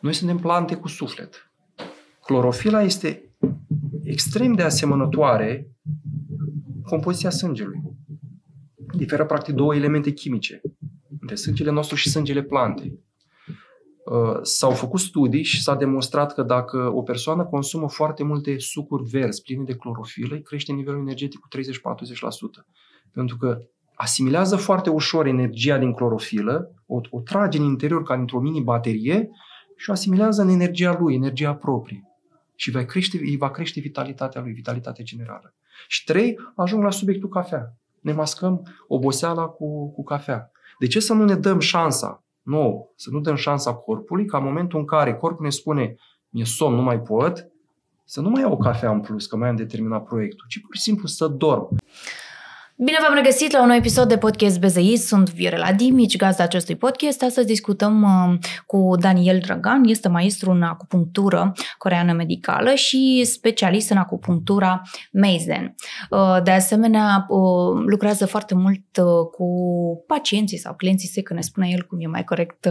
Noi suntem plante cu suflet. Clorofila este extrem de asemănătoare compoziția sângelui. Diferă practic două elemente chimice între sângele nostru și sângele plantei. S-au făcut studii și s-a demonstrat că dacă o persoană consumă foarte multe sucuri verzi pline de clorofilă, îi crește nivelul energetic cu 30-40%. Pentru că asimilează foarte ușor energia din clorofilă, o trage în interior ca într-o mini-baterie și o asimilează în energia lui, energia proprie. Și îi va crește vitalitatea lui, vitalitatea generală. Și 3, ajung la subiectul cafea. Ne mascăm oboseala cu cafea. De ce să nu ne dăm șansa nouă, să nu dăm șansa corpului ca în momentul în care corpul ne spune mi-e somn, nu mai pot, să nu mai iau o cafea în plus, că mai am determinat proiectul, ci pur și simplu să dorm. Bine v-am regăsit la un nou episod de podcast BZI. Sunt Viorela Dimici, gazda acestui podcast. Astăzi discutăm cu Daniel Drăgan. Este maestru în acupunctură coreeană medicală și specialist în acupunctura Meizen. De asemenea, lucrează foarte mult cu pacienții sau clienții săi, că ne spune el cum e mai corect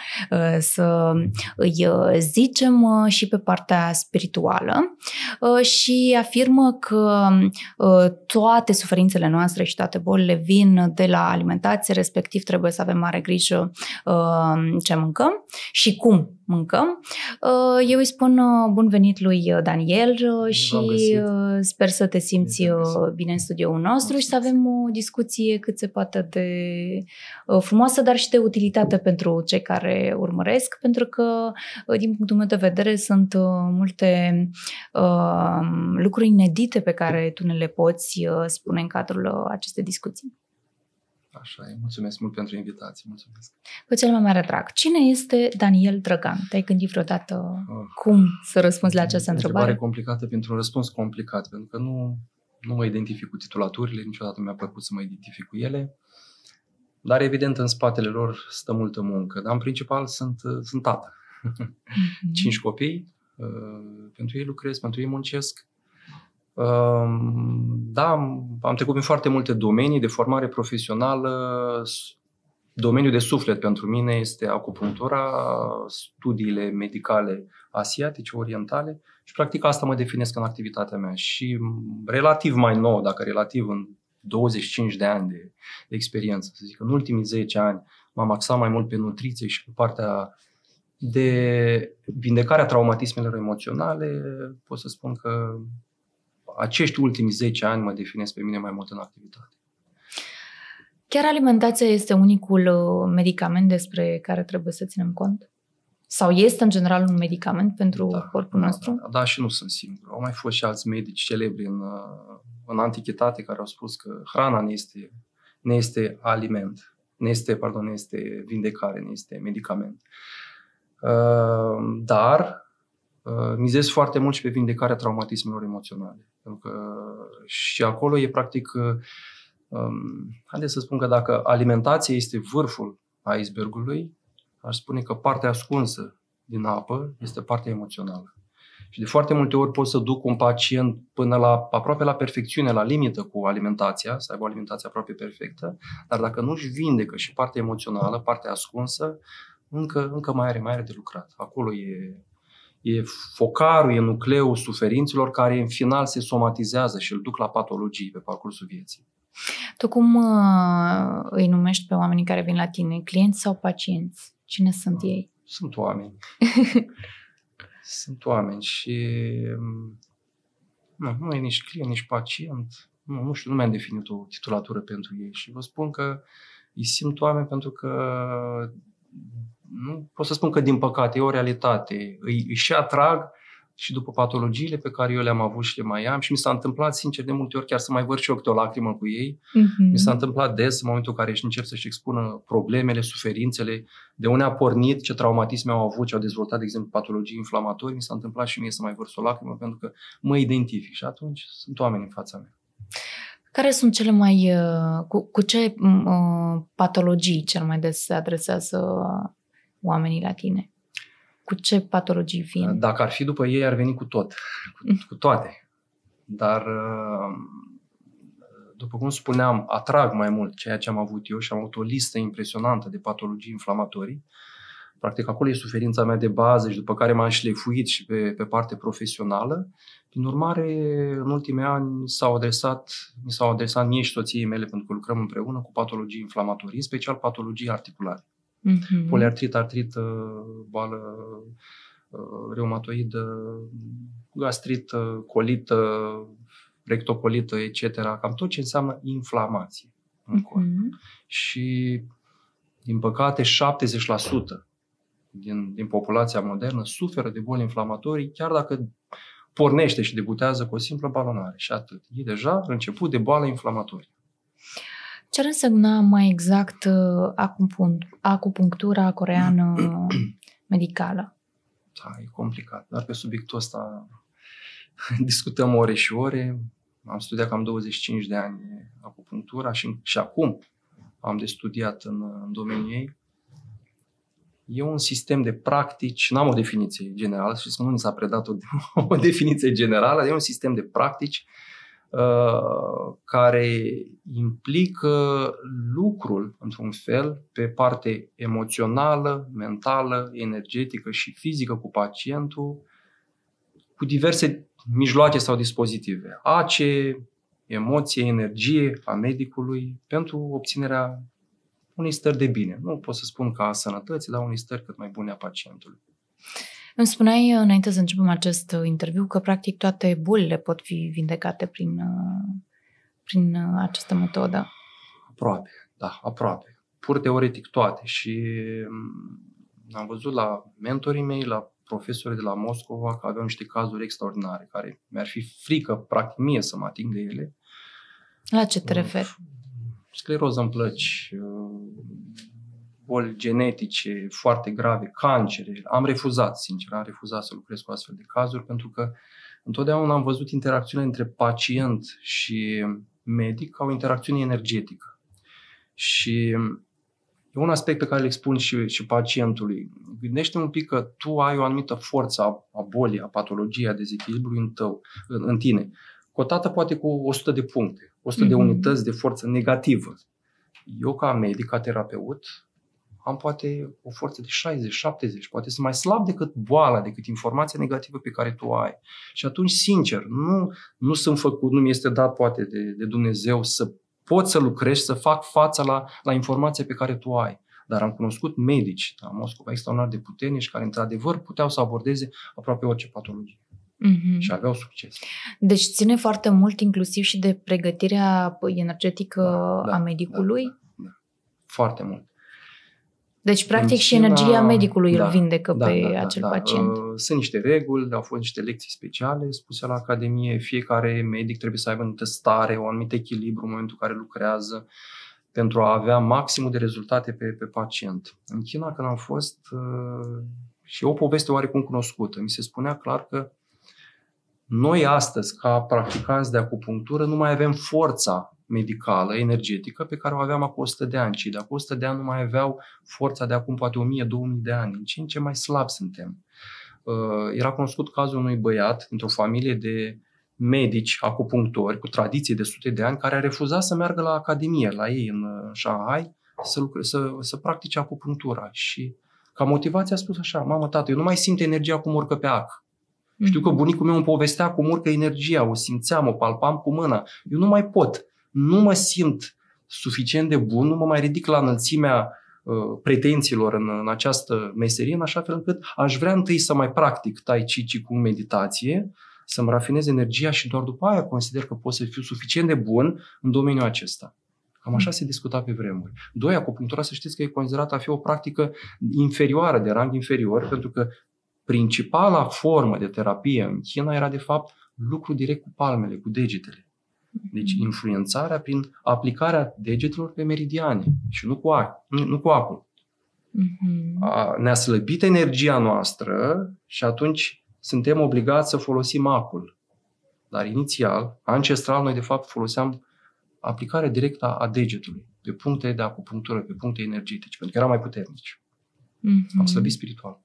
să îi zicem, și pe partea spirituală. Și afirmă că toate suferințele noastre și toate bolile vin de la alimentație, respectiv trebuie să avem mare grijă ce mâncăm și cum mâncăm. Eu îi spun bun venit lui Daniel și sper să te simți bine în studioul nostru și să avem o discuție cât se poate de frumoasă, dar și de utilitate pentru cei care urmăresc, pentru că, din punctul meu de vedere, sunt multe lucruri inedite pe care tu ne le poți spune în cadrul acestei discuții. Așa e. Mulțumesc mult pentru invitație. Mulțumesc. Cu cel mai mare drag. Cine este Daniel Drăgan? Te-ai gândit vreodată cum să răspunzi la această întrebare? Întrebare complicată pentru un răspuns complicat, pentru că nu mă identific cu titulaturile, niciodată mi-a plăcut să mă identific cu ele, dar evident în spatele lor stă multă muncă. Dar în principal sunt tată. 5 copii, pentru ei lucrez, pentru ei muncesc. Da, am trecut prin foarte multe domenii de formare profesională. Domeniul de suflet pentru mine este acupunctura, studiile medicale asiatice, orientale și practic asta mă definesc în activitatea mea. Și relativ mai nou, dacă relativ în 25 de ani de experiență, să zic, în ultimii 10 ani m-am axat mai mult pe nutriție și pe partea de vindecarea traumatismelor emoționale. Pot să spun că acești ultimi 10 ani mă definesc pe mine mai mult în activitate. Chiar alimentația este unicul medicament despre care trebuie să ținem cont? Sau este în general un medicament pentru corpul nostru? Da, și nu sunt singur. Au mai fost și alți medici celebri în antichitate care au spus că hrana nu este aliment, nu este vindecare, nu este medicament. Dar mizez foarte mult și pe vindecarea traumatismelor emoționale. Pentru că și acolo e practic, haideți să spun că dacă alimentația este vârful icebergului, aș spune că partea ascunsă din apă este partea emoțională. Și de foarte multe ori pot să duc un pacient până aproape la perfecțiune, la limită cu alimentația, să aibă o alimentație aproape perfectă, dar dacă nu își vindecă și partea emoțională, partea ascunsă, încă mai are de lucrat. Acolo e focarul, e nucleul suferinților care în final se somatizează și îl duc la patologii pe parcursul vieții. Tu cum îi numești pe oamenii care vin la tine? Clienți sau pacienți? Cine sunt ei? Sunt oameni. Sunt oameni și nu e nici client, nici pacient. Nu știu, nu mi-am definit o titulatură pentru ei și vă spun că îi simt oameni pentru că nu pot să spun că din păcate e o realitate. Îi și atrag și după patologiile pe care eu le-am avut și le mai am și mi s-a întâmplat, sincer, de multe ori chiar să mai văr și eu câte o lacrimă cu ei. Mi s-a întâmplat des în momentul în care încep să-și expună problemele, suferințele, de unde a pornit, ce traumatisme au avut, ce au dezvoltat, de exemplu, patologii inflamatorii. Mi s-a întâmplat și mie să mai vărs o lacrimă pentru că mă identific și atunci sunt oameni în fața mea. Care sunt cele mai... Cu ce patologii cel mai des se adresează oamenii la tine? Cu ce patologii vin? Dacă ar fi după ei, ar veni cu cu toate. Dar, după cum spuneam, atrag mai mult ceea ce am avut eu și am avut o listă impresionantă de patologii inflamatorii. Practic acolo e suferința mea de bază și după care m-am șlefuit și pe parte profesională. Prin urmare, în ultimii ani mi s-au adresat mie și soției mele, pentru că lucrăm împreună, cu patologii inflamatorii, în special patologii articulare. Poliartrită, artrită, boală reumatoidă, gastrită, colită, rectocolită, etc. Cam tot ce înseamnă inflamație în corp. Și, din păcate, 70% din populația modernă suferă de boli inflamatorii, chiar dacă pornește și debutează cu o simplă balonare. Și atât. E deja început de boală inflamatorie. Ce ar însemna mai exact acupunctura coreeană medicală? Da, e complicat. Dar pe subiectul ăsta discutăm ore și ore. Am studiat cam 25 de ani acupunctura și acum am de studiat în domeniul ei. E un sistem de practici, n-am o definiție generală, și nu ni s-a predat o definiție generală, e un sistem de practici care implică lucrul, într-un fel, pe parte emoțională, mentală, energetică și fizică cu pacientul, cu diverse mijloace sau dispozitive. ACE, emoție, energie a medicului pentru obținerea unei stări de bine. Nu pot să spun ca a sănătății, dar unei stări cât mai bune a pacientului. Îmi spuneai înainte să începem acest interviu că practic toate bolile pot fi vindecate prin această metodă. Aproape, da, aproape. Pur teoretic toate. Și am văzut la mentorii mei, la profesorii de la Moscova, că aveau niște cazuri extraordinare, care mi-ar fi frică, practic, mie să mă ating de ele. La ce te referi? Scleroză în plăci, boli genetice foarte grave, cancere. Am refuzat să lucrez cu astfel de cazuri, pentru că întotdeauna am văzut interacțiunea între pacient și medic ca o interacțiune energetică. Și e un aspect pe care îl expun și pacientului. Gândește un pic că tu ai o anumită forță a bolii, a patologiei, a dezechilibrului în tine, cotată poate cu 100 de puncte, 100 de unități de forță negativă. Eu, ca medic, ca terapeut, am poate o forță de 60, 70, poate sunt mai slab decât boala, decât informația negativă pe care tu o ai. Și atunci, sincer, nu sunt făcut, nu mi este dat poate de Dumnezeu să pot să lucrez, să fac față la informația pe care tu o ai. Dar am cunoscut medici la Moscova extraordinar de puternici care, într-adevăr, puteau să abordeze aproape orice patologie. Și aveau succes. Deci ține foarte mult inclusiv și de pregătirea energetică a medicului? Da. Foarte mult. Deci, practic, și energia medicului îl vindecă pe acel pacient. Sunt niște reguli, au fost niște lecții speciale spuse la Academie. Fiecare medic trebuie să aibă o anumită stare, un anumit echilibru în momentul în care lucrează, pentru a avea maximul de rezultate pe pacient. În China, când am fost, și o poveste oarecum cunoscută, mi se spunea clar că noi astăzi, ca practicanți de acupunctură, nu mai avem forța medicală, energetică, pe care o aveam acum 100 de ani. Cei de acum 100 de ani nu mai aveau forța de acum poate 1000-2000 de ani. În ce mai slab suntem. Era cunoscut cazul unui băiat într-o familie de medici acupunctori cu tradiție de sute de ani, care a refuzat să meargă la academie, la ei în Shanghai, să practice acupunctura. Și ca motivație a spus așa: mamă, tată, eu nu mai simt energia cum urcă pe ac. Știu că bunicul meu îmi povestea cum urcă energia, o simțeam, o palpam cu mâna. Eu nu mai pot. Nu mă simt suficient de bun, nu mă mai ridic la înălțimea pretențiilor în această meserie, în așa fel încât aș vrea întâi să mai practic Tai Chi cu meditație, să-mi rafinez energia și doar după aia consider că pot să fiu suficient de bun în domeniul acesta. Cam așa se discuta pe vremuri. Doi, acupunctura, să știți că e considerată a fi o practică inferioară, de rang inferior, pentru că principala formă de terapie în China era, de fapt, lucru direct cu palmele, cu degetele. Deci influențarea prin aplicarea degetelor pe meridiane și nu cu acul. Ne-a slăbit energia noastră și atunci suntem obligați să folosim acul. Dar inițial, ancestral, noi de fapt foloseam aplicarea directă a degetului, pe puncte de acupunctură, pe puncte energetice, pentru că era mai puternici. Am slăbit spiritual.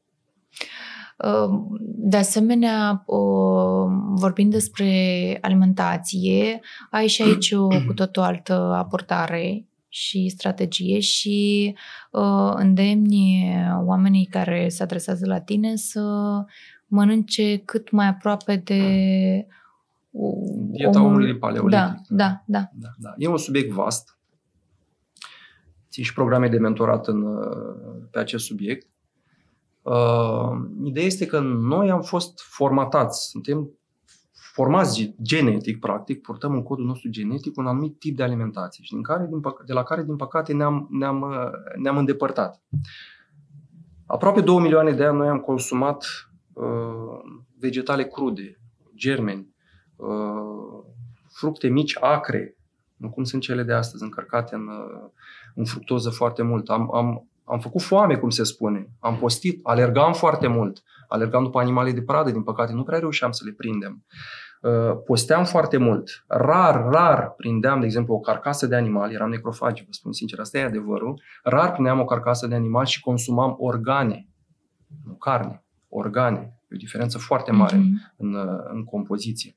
De asemenea, vorbind despre alimentație, ai și aici cu tot o altă abordare și strategie și îndemni oamenii care se adresează la tine să mănânce cât mai aproape de dieta omului din paleolitic. Da. E un subiect vast. Țin și programe de mentorat pe acest subiect. Ideea este că noi am fost formatați, suntem formați genetic, practic, purtăm în codul nostru genetic un anumit tip de alimentație și de la care, din păcate, ne-am îndepărtat. Aproape 2 milioane de ani noi am consumat vegetale crude, germeni, fructe mici, acre, nu cum sunt cele de astăzi, încărcate în fructoză foarte mult. Am făcut foame, cum se spune, am postit, alergam foarte mult, alergam după animale de pradă, din păcate nu prea reușeam să le prindem. Posteam foarte mult, rar prindeam, de exemplu, o carcasă de animal, eram necrofagi, vă spun sincer, asta e adevărul, rar prindeam o carcasă de animal și consumam organe, nu carne, organe, e o diferență foarte mare în compoziție.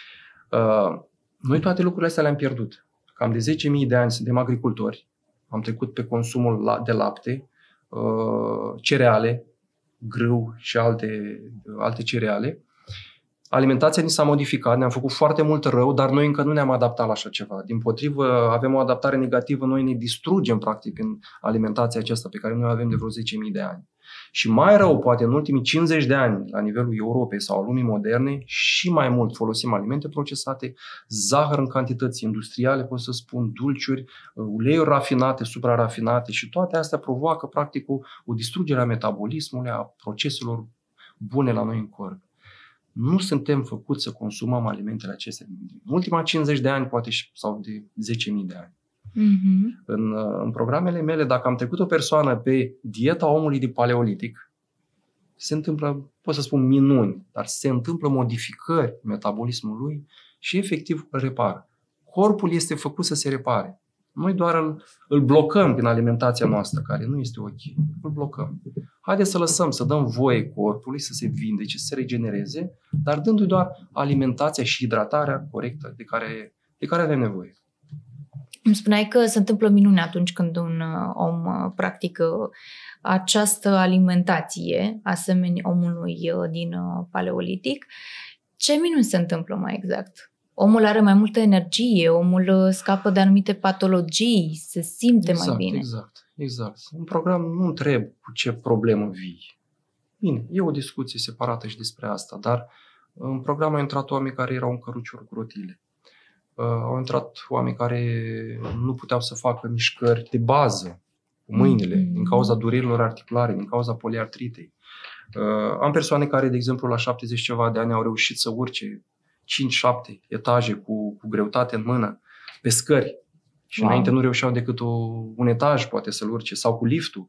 Noi toate lucrurile astea le-am pierdut. Cam de 10.000 de ani suntem agricultori, am trecut pe consumul de lapte, cereale, grâu și alte cereale. Alimentația ni s-a modificat, ne-am făcut foarte mult rău, dar noi încă nu ne-am adaptat la așa ceva. Dimpotrivă, avem o adaptare negativă, noi ne distrugem practic în alimentația aceasta pe care noi avem de vreo 10.000 de ani. Și mai rău, poate în ultimii 50 de ani, la nivelul Europei sau al lumii moderne, și mai mult folosim alimente procesate, zahăr în cantități industriale, pot să spun, dulciuri, uleiuri rafinate, suprarafinate și toate astea provoacă practic o distrugere a metabolismului, a proceselor bune la noi în corp. Nu suntem făcuți să consumăm alimentele acestea. În ultima 50 de ani, poate, sau de 10.000 de ani. În programele mele, dacă am trecut o persoană pe dieta omului din paleolitic, se întâmplă, pot să spun minuni, dar se întâmplă modificări în metabolismul lui și efectiv îl repară. Corpul este făcut să se repare. Noi doar îl blocăm prin alimentația noastră, care nu este ok. Îl blocăm. Haideți să lăsăm, să dăm voie corpului să se vindece, să se regenereze, dar dându-i doar alimentația și hidratarea corectă de care avem nevoie. Îmi spuneai că se întâmplă minune atunci când un om practică această alimentație, asemenea omului din paleolitic. Ce minuni se întâmplă mai exact? Omul are mai multă energie, omul scapă de anumite patologii, se simte mai bine. Exact. Un program nu întreb cu ce problemă vii. Bine, e o discuție separată și despre asta, dar în program au intrat oameni care erau în căruciuri cu rotile. Au intrat oameni care nu puteau să facă mișcări de bază cu mâinile, din cauza durerilor articulare, din cauza poliartritei. Am persoane care, de exemplu, la 70 ceva de ani au reușit să urce 5-7 etaje cu greutate în mână, pe scări. Și înainte nu reușeau decât un etaj, poate să-l urce, sau cu liftul.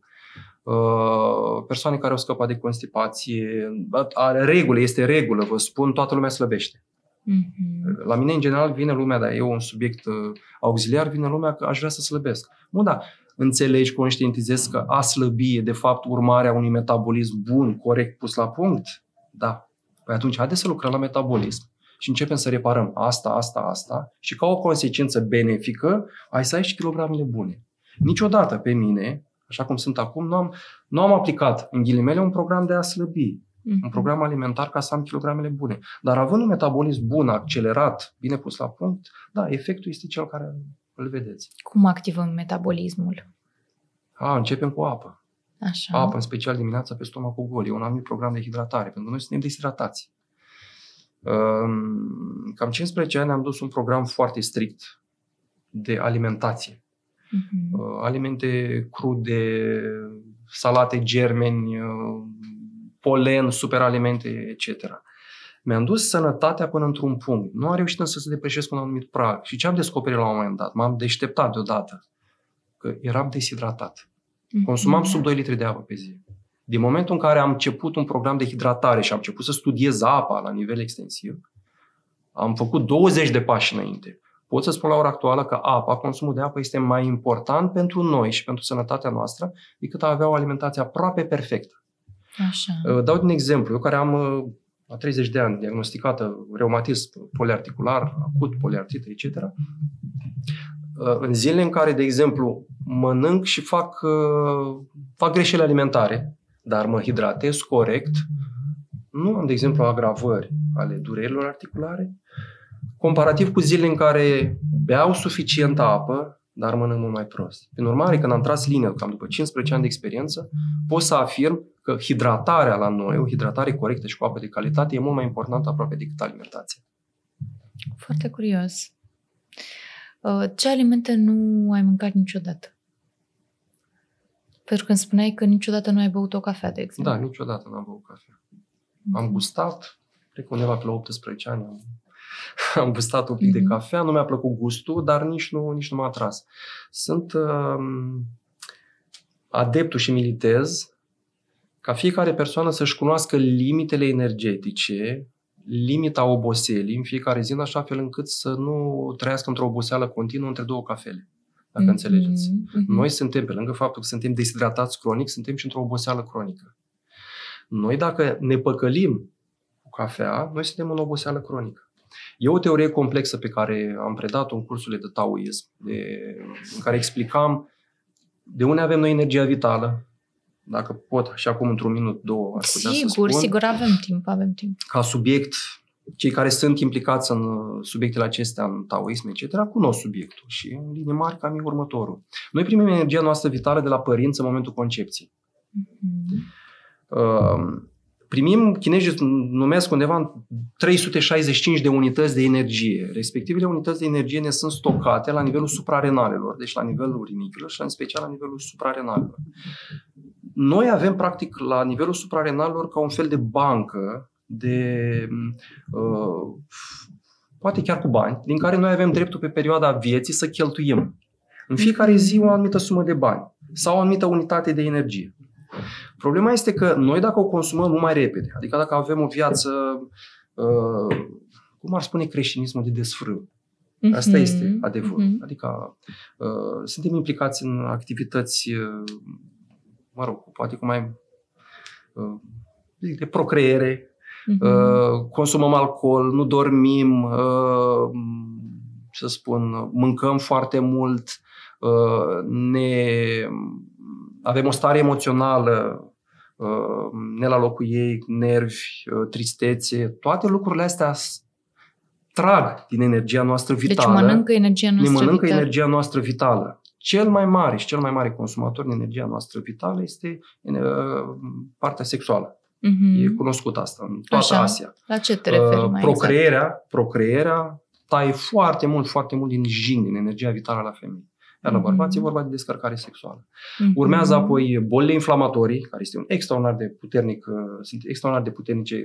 Persoane care au scăpat de constipație. Este regulă, vă spun, toată lumea slăbește. La mine, în general, vine lumea, dar eu un subiect auxiliar, vine lumea că aș vrea să slăbesc. Nu, da, înțelegi, conștientizezi că a slăbi e de fapt urmarea unui metabolism bun, corect, pus la punct? Da. Păi atunci, haideți să lucrăm la metabolism și începem să reparăm asta și ca o consecință benefică, ai să ai și kilogramele bune. Niciodată pe mine, așa cum sunt acum, nu am aplicat, în ghilimele, un program de a slăbi. Un program alimentar ca să am kilogramele bune. Dar având un metabolism bun, accelerat, bine pus la punct, da, efectul este cel care îl vedeți. Cum activăm metabolismul? Începem cu apă. Așa. Apă, în special dimineața, pe stomacul gol. E un anumit program de hidratare, pentru că noi suntem deshidratați. Cam 15 ani am dus un program foarte strict de alimentație. Alimente crude, salate, germeni, polen, superalimente, etc. Mi-am dus sănătatea până într-un punct. Nu am reușit însă să depășesc un anumit prag. Și ce am descoperit la un moment dat? M-am deșteptat deodată că eram deshidratat. Consumam sub 2 litri de apă pe zi. Din momentul în care am început un program de hidratare și am început să studiez apa la nivel extensiv, am făcut 20 de pași înainte. Pot să spun la ora actuală că consumul de apă este mai important pentru noi și pentru sănătatea noastră decât a avea o alimentație aproape perfectă. Așa. Dau din exemplu, eu care am la 30 de ani diagnosticată reumatism poliarticular, acut, poliartrită, etc. în zilele în care, de exemplu, mănânc și fac greșeli alimentare, dar mă hidratez corect, nu am, de exemplu, agravări ale durerilor articulare, comparativ cu zilele în care beau suficientă apă, dar mănânc mult mai prost. Prin urmare, când am tras linia, cam după 15 ani de experiență, pot să afirm că hidratarea la noi, o hidratare corectă și cu apă de calitate, e mult mai importantă aproape decât alimentația. Foarte curios. Ce alimente nu ai mâncat niciodată? Pentru că îmi spuneai că niciodată nu ai băut o cafea, de exemplu. Da, niciodată n-am băut cafea. Am gustat, cred că undeva pe la 18 ani am gustat un pic de cafea, nu mi-a plăcut gustul, dar nici nu m-a atras. Sunt adeptul și militez ca fiecare persoană să-și cunoască limitele energetice, limita oboselii în fiecare zi, în așa fel încât să nu trăiască într-o oboseală continuă între două cafele. Dacă înțelegeți. Noi suntem, pe lângă faptul că suntem deshidratați cronic, suntem și într-o oboseală cronică. Noi, dacă ne păcălim cu cafea, noi suntem în oboseală cronică. E o teorie complexă pe care am predat-o în cursurile de taoism, în care explicam de unde avem noi energia vitală. Dacă pot, și acum într-un minut, două, aș putea să spun. Sigur, avem timp. Ca subiect, cei care sunt implicați în subiectele acestea, în taoism, etc., cunosc subiectul și în linii mari cam e următorul. Noi primim energia noastră vitală de la părinți în momentul concepției. Chinezii numesc undeva 365 de unități de energie. Respectivele unități de energie ne sunt stocate la nivelul suprarenalelor, deci la nivelul rinichiilor și în special la nivelul suprarenalelor. Noi avem, practic, la nivelul suprarenalelor ca un fel de bancă poate chiar cu bani, din care noi avem dreptul pe perioada vieții să cheltuim în fiecare zi o anumită sumă de bani sau o anumită unitate de energie. Problema este că noi, dacă o consumăm mult mai repede, adică dacă avem o viață, cum ar spune creștinismul, de desfrâu, asta este adevărul. Adică suntem implicați în activități, poate cu mai de procreere, consumăm alcool, nu dormim, mâncăm foarte mult, avem o stare emoțională ne la locul ei, nervi, tristețe, toate lucrurile astea trag din energia noastră vitală. Deci mănâncă energia noastră vitală. Ne mănâncă energia noastră vitală. Cel mai mare și cel mai mare consumator din energia noastră vitală este partea sexuală. E cunoscut asta în toată Asia. La ce te referi mai Procreerea taie foarte mult din jing, din energia vitală la femei. Iar la bărbați e vorba de descărcare sexuală. Urmează apoi bolile inflamatorii, care este extraordinar de puternice,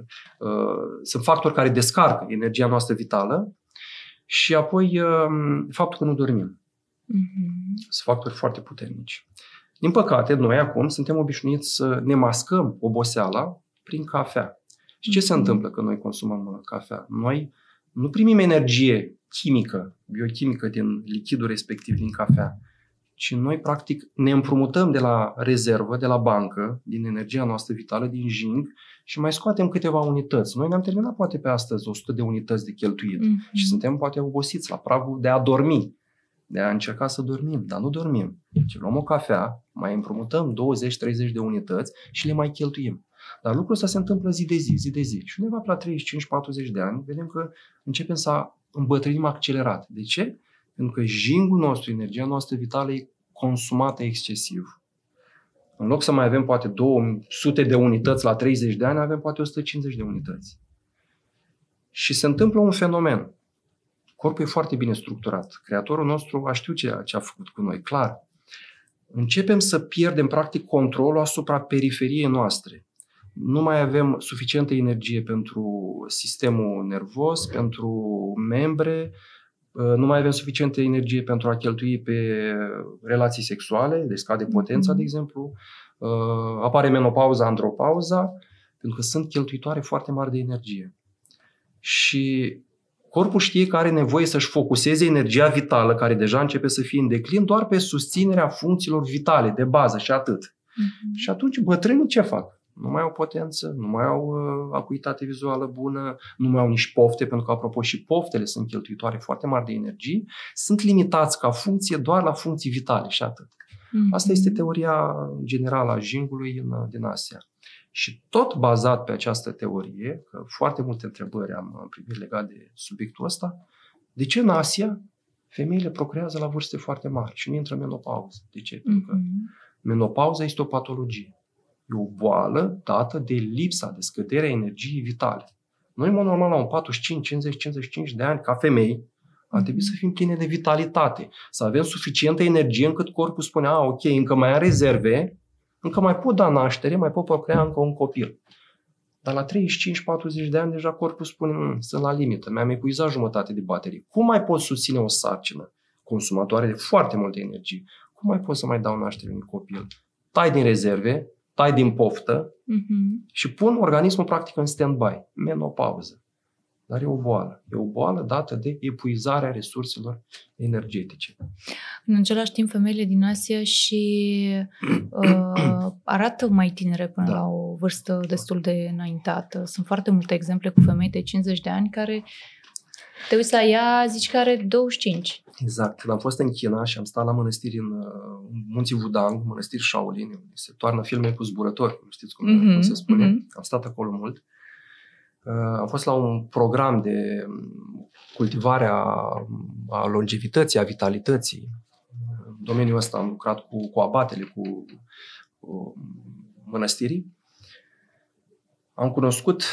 sunt factori care descarcă energia noastră vitală și apoi faptul că nu dormim. Sunt factori foarte puternici. Din păcate, noi acum suntem obișnuiți să ne mascăm oboseala prin cafea. Și ce se întâmplă când noi consumăm cafea? Noi nu primim energie chimică, biochimică din lichidul respectiv, din cafea, ci noi, practic, ne împrumutăm de la rezervă, de la bancă, din energia noastră vitală, din jing, și mai scoatem câteva unități. Noi ne-am terminat, poate, pe astăzi 100 de unități de cheltuit și suntem, poate, obosiți la pragul de a dormi, de a încerca să dormim, dar nu dormim. Deci luăm o cafea, mai împrumutăm 20-30 de unități și le mai cheltuim. Dar lucrul ăsta se întâmplă zi de zi. Și undeva la 35-40 de ani vedem că începem să îmbătrânim accelerat. De ce? Pentru că jingul nostru, energia noastră vitală e consumată excesiv. În loc să mai avem poate 200 de unități la 30 de ani, avem poate 150 de unități. Și se întâmplă un fenomen. Corpul e foarte bine structurat. Creatorul nostru a știut ce a făcut cu noi, clar. Începem să pierdem, practic, controlul asupra periferiei noastre. Nu mai avem suficientă energie pentru sistemul nervos, pentru membre, nu mai avem suficientă energie pentru a cheltui pe relații sexuale, deci scade potența, de exemplu, apare menopauza, andropauza, pentru că sunt cheltuitoare foarte mari de energie. Și corpul știe că are nevoie să-și focuseze energia vitală, care deja începe să fie în declin, doar pe susținerea funcțiilor vitale, de bază și atât. Și atunci bătrânii ce fac? Nu mai au potență, nu mai au acuitate vizuală bună, nu mai au nici pofte, pentru că, apropo, și poftele sunt cheltuitoare foarte mari de energie, sunt limitați ca funcție doar la funcții vitale și atât. Asta este teoria generală a Jingului din Asia. Și tot bazat pe această teorie, că foarte multe întrebări am primit legate de subiectul ăsta, de ce în Asia femeile procrează la vârste foarte mari și nu intră în menopauză? De ce? Pentru că menopauza este o patologie. E o boală dată de lipsa, de scăderea energiei vitale. Noi, în mod normal, la un 45, 50, 55 de ani, ca femei, ar trebui să fim pline de vitalitate, să avem suficientă energie încât corpul spune, ok, încă mai am rezerve, încă mai pot da naștere, mai pot procrea încă un copil. Dar la 35-40 de ani deja corpul spune, sunt la limită, mi-am epuizat jumătate de baterie. Cum mai pot susține o sarcină consumatoare de foarte multă energie? Cum mai pot să mai dau naștere unui copil? Tai din rezerve, tai din poftă și pun organismul practic în stand-by, menopauză. Dar e o boală. E o boală dată de epuizarea resurselor energetice. În același timp, femeile din Asia și arată mai tinere până la o vârstă destul de înaintată. Sunt foarte multe exemple cu femei de 50 de ani care te uiți la ea, zici că are 25. Exact. Când am fost în China și am stat la mănăstiri în munții Wudang, mănăstiri Shaolin, unde se toarnă filme cu zburători, știți cum se spune. Am stat acolo mult. Am fost la un program de cultivare a longevității, a vitalității. În domeniul ăsta am lucrat cu abatele, cu mănăstirii. Am cunoscut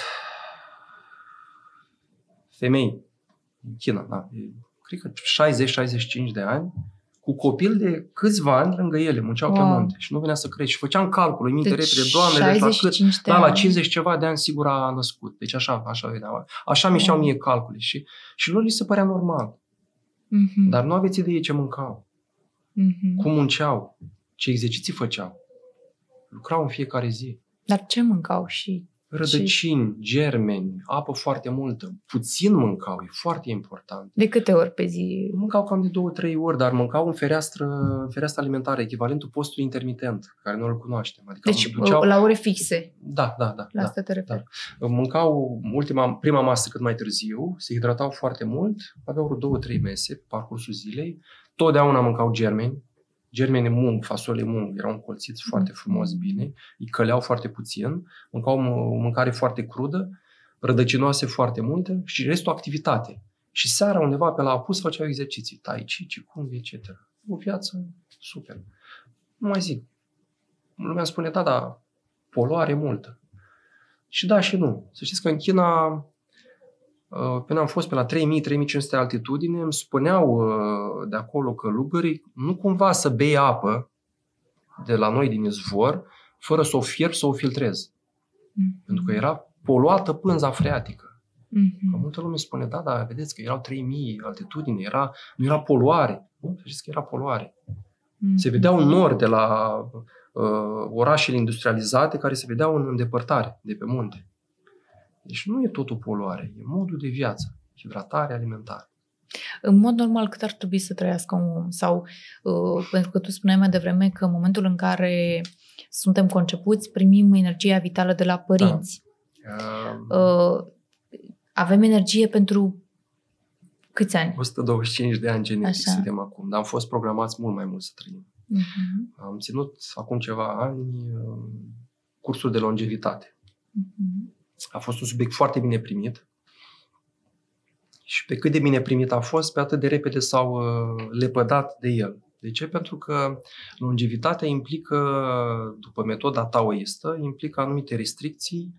femei în China, cred că 60-65 de ani, cu copil de câțiva ani lângă ele, munceau pe munte și nu venea să crește. Și făceam calcul, în minte repede, Doamne, deci la 50 ceva de ani sigur a născut. Deci așa vedeam. Așa mi-șeau mie calcule și lor li se părea normal. Dar nu aveți idee ce mâncau, cum munceau, ce exerciții făceau. Lucrau în fiecare zi. Dar ce mâncau și... Rădăcini, germeni, apă foarte multă. Puțin mâncau, e foarte important. De câte ori pe zi? Mâncau cam de 2-3 ori, dar mâncau în fereastră alimentară, echivalentul postului intermitent, care noi îl cunoaștem. Adică deci la ore fixe? Da. La asta te referi. Da. Mâncau prima masă cât mai târziu, se hidratau foarte mult, aveau 2-3 mese pe parcursul zilei, totdeauna mâncau germeni. Germeni mung, fasole mung, erau încolțiți foarte frumos, bine, îi căleau foarte puțin, mâncau o mâncare foarte crudă, rădăcinoase foarte multe și restul activitate. Și seara undeva pe la apus făceau exerciții, tai chi, qigong, etc. O viață super. Nu mai zic. Lumea spune, da, poluare multă. Și da și nu. Să știți că în China, până am fost pe la 3000-3500 de altitudine, îmi spuneau de acolo călugării, nu cumva să bei apă de la noi din izvor, fără să o fierbi, să o filtrezi. Pentru că era poluată pânza freatică. Că multă lume spune, da, vedeți că erau 3000 altitudine, nu era poluare. Nu? Să știți că era poluare. Se vedeau nori de la orașele industrializate care se vedeau în îndepărtare, de pe munte. Deci nu e totul poluare, e modul de viață, hidratare alimentară. În mod normal, cât ar trebui să trăiască un om? Sau, pentru că tu spuneai mai devreme că în momentul în care suntem concepuți, primim energia vitală de la părinți. Avem energie pentru câți ani? 125 de ani genetic suntem acum, dar am fost programați mult mai mult să trăim. Am ținut acum ceva ani cursuri de longevitate. A fost un subiect foarte bine primit și pe cât de bine primit a fost, pe atât de repede s-au lepădat de el. De ce? Pentru că longevitatea implică, după metoda taoistă, implică anumite restricții.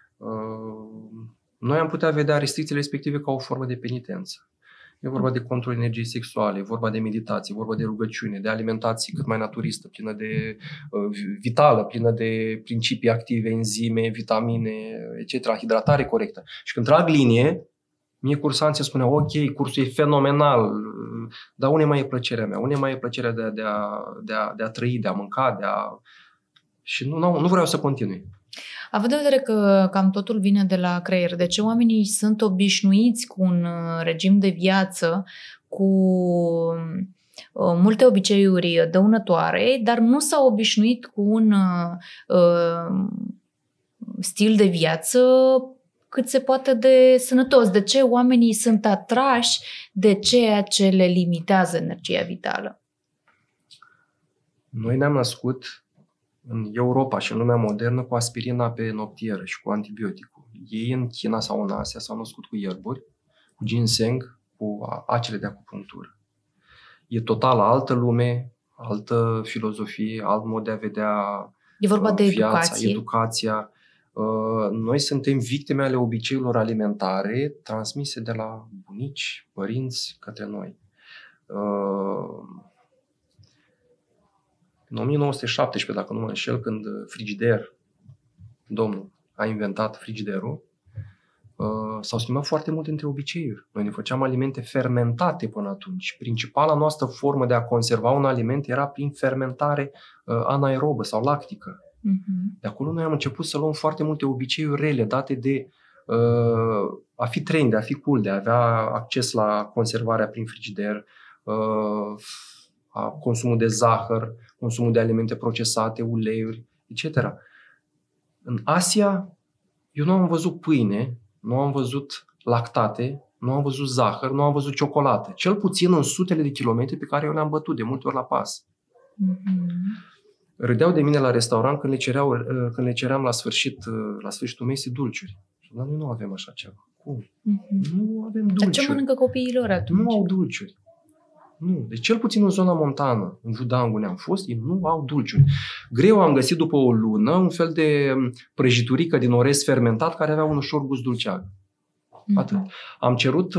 Noi am putea vedea restricțiile respective ca o formă de penitență. E vorba de control energiei sexuale, e vorba de meditație, e vorba de rugăciune, de alimentație cât mai naturistă, plină de vitală, plină de principii active, enzime, vitamine, etc., hidratare corectă. Și când trag linie, mie cursanții spuneau, ok, cursul e fenomenal, dar unde mai e plăcerea mea? Unde mai e plăcerea de a trăi, de a mânca, Și nu vreau să continui. Având în vedere că cam totul vine de la creier, de ce oamenii sunt obișnuiți cu un regim de viață, cu multe obiceiuri dăunătoare, dar nu s-au obișnuit cu un stil de viață cât se poate de sănătos. De ce oamenii sunt atrași de ceea ce le limitează energia vitală? Noi ne-am născut în Europa și în lumea modernă cu aspirina pe noptieră și cu antibioticul. Ei în China sau în Asia s-au născut cu ierburi, cu ginseng, cu acele de acupunctură. E total altă lume, altă filozofie, alt mod de a vedea E vorba de viața, educația. Noi suntem victime ale obiceiurilor alimentare transmise de la bunici, părinți către noi. În 1917, dacă nu mă înșel, când frigider, domnul, a inventat frigiderul, s-au schimbat foarte mult între obiceiuri. Noi ne făceam alimente fermentate până atunci. Principala noastră formă de a conserva un aliment era prin fermentare anaerobă sau lactică. De acolo noi am început să luăm foarte multe obiceiuri rele date de a fi trend, de a fi cool, de a avea acces la conservarea prin frigider, a consumul de zahăr, consumul de alimente procesate, uleiuri, etc. În Asia, eu nu am văzut pâine, nu am văzut lactate, nu am văzut zahăr, nu am văzut ciocolată. Cel puțin în sutele de kilometri pe care eu le-am bătut de multe ori la pas. Râdeau de mine la restaurant când le ceream la sfârșitul mesei dulciuri. Dar noi nu avem așa ceva. Cum? Nu avem dulciuri. Dar ce mănâncă copiilor atunci? Nu au dulciuri. Nu. Deci cel puțin în zona montană, în Judean unde am fost, ei nu au dulciuri. Greu am găsit după o lună un fel de prăjiturică din orez fermentat care avea un ușor gust dulceag. Atât. Am cerut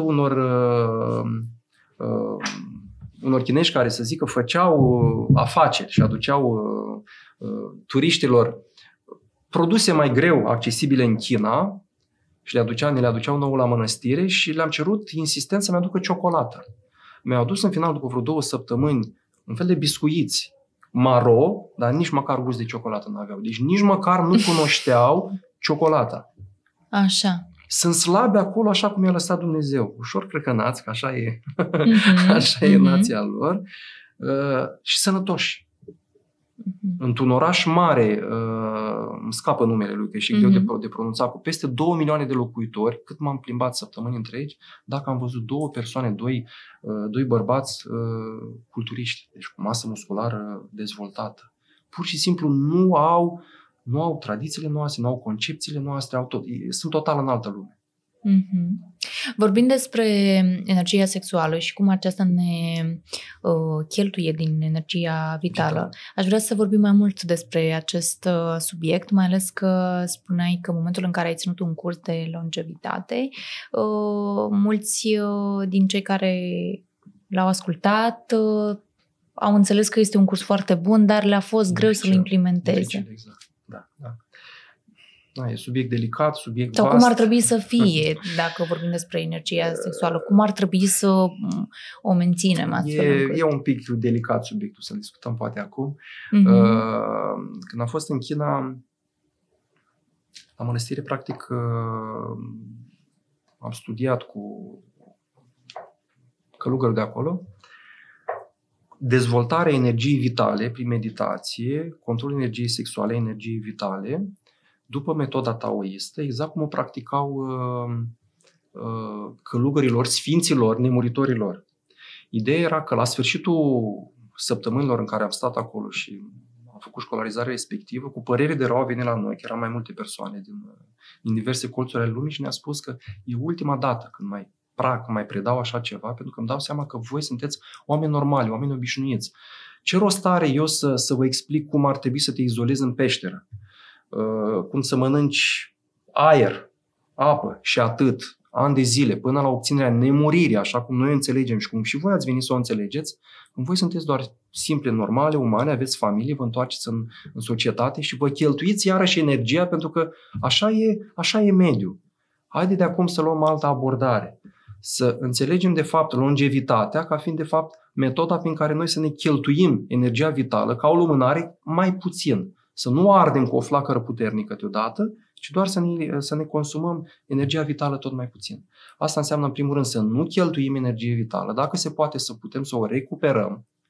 unor chinezi care, să zic, că făceau afaceri și aduceau turiștilor produse mai greu accesibile în China și ne le aduceau nouă la mănăstire și le-am cerut insistent să-mi aducă ciocolată. Mi-au adus în final, după vreo 2 săptămâni, un fel de biscuiți maro, dar nici măcar gust de ciocolată nu aveau. Deci nici măcar nu cunoșteau ciocolata. Așa. Sunt slabe acolo așa cum i-a lăsat Dumnezeu. Ușor crăcănați, că așa e, așa e nația lor, și sănătoși. Într-un oraș mare, îmi scapă numele lui, că e și greu de pronunțat, cu peste 2 milioane de locuitori, cât m-am plimbat săptămâni întregi, dacă am văzut 2 persoane, doi bărbați culturiști, deci cu masă musculară dezvoltată. Pur și simplu nu au tradițiile noastre, nu au concepțiile noastre, sunt total în altă lume. Vorbind despre energia sexuală și cum aceasta ne cheltuie din energia vitală, aș vrea să vorbim mai mult despre acest subiect, mai ales că spuneai că în momentul în care ai ținut un curs de longevitate, mulți din cei care l-au ascultat au înțeles că este un curs foarte bun, dar le-a fost greu să-l implementeze. Dificil, exact. Da. Da, e subiect delicat, subiect sau vast. Cum ar trebui să fie, dacă vorbim despre energia sexuală? Cum ar trebui să o menținem astfel? E un pic delicat subiectul, să discutăm poate acum. Când am fost în China, la mănăstire, practic, am studiat cu călugărul de acolo dezvoltarea energiei vitale prin meditație, controlul energiei sexuale, energiei vitale, după metoda taoistă, exact cum o practicau călugărilor, sfinților, nemuritorilor. Ideea era că la sfârșitul săptămânilor în care am stat acolo și am făcut școlarizarea respectivă, cu părere de rău au venit la noi, că erau mai multe persoane din diverse colțuri ale lumii și ne-a spus că e ultima dată când mai predau așa ceva, pentru că îmi dau seama că voi sunteți oameni normali, oameni obișnuiți. Ce rost are eu să vă explic cum ar trebui să te izolezi în peșteră? Cum să mănânci aer, apă și atât, ani de zile, până la obținerea nemuririi, așa cum noi înțelegem și cum și voi ați venit să o înțelegeți, când voi sunteți doar simple, normale, umane, aveți familie, vă întoarceți în societate și vă cheltuiți iarăși energia, pentru că așa e mediul. Haide de acum să luăm altă abordare. Să înțelegem de fapt longevitatea ca fiind de fapt metoda prin care noi să ne cheltuim energia vitală ca o lumânare mai puțin. Să nu ardem cu o flacără puternică deodată, ci doar să ne consumăm energia vitală tot mai puțin. Asta înseamnă în primul rând să nu cheltuim energie vitală, dacă se poate să putem să o recuperăm,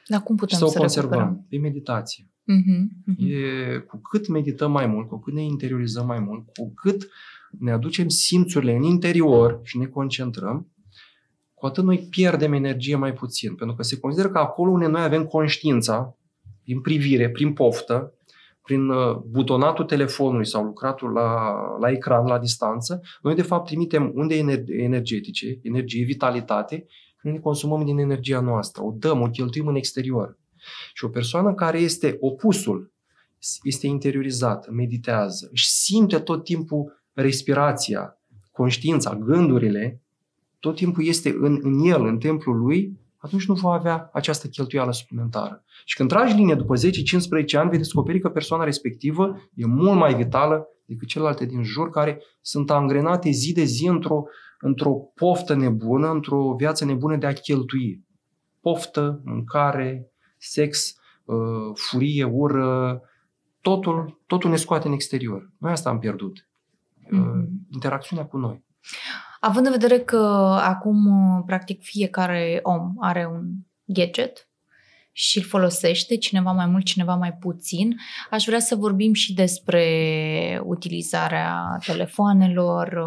Dar cum putem și să o să conservăm? recuperăm? E meditație. Uh-huh. Cu cât medităm mai mult, cu cât ne interiorizăm mai mult, cu cât ne aducem simțurile în interior și ne concentrăm, cu atât noi pierdem energie mai puțin. Pentru că se consideră că acolo unde noi avem conștiința, prin privire, prin poftă, prin butonatul telefonului sau lucratul la ecran, la distanță, noi de fapt trimitem unde energetice, energie, vitalitate, și noi ne consumăm din energia noastră, o dăm, o cheltuim în exterior. Și o persoană care este opusul, este interiorizată, meditează, își simte tot timpul respirația, conștiința, gândurile, tot timpul este în el, în templul lui, atunci nu va avea această cheltuială suplimentară. Și când tragi linie după 10-15 ani, vei descoperi că persoana respectivă e mult mai vitală decât celelalte din jur, care sunt angrenate zi de zi într-o poftă nebună, într-o viață nebună de a cheltui. Poftă, mâncare, sex, furie, ură, totul ne scoate în exterior. Noi asta am pierdut. Interacțiunea cu noi. Având în vedere că acum, practic, fiecare om are un gadget și îl folosește, cineva mai mult, cineva mai puțin, aș vrea să vorbim și despre utilizarea telefoanelor,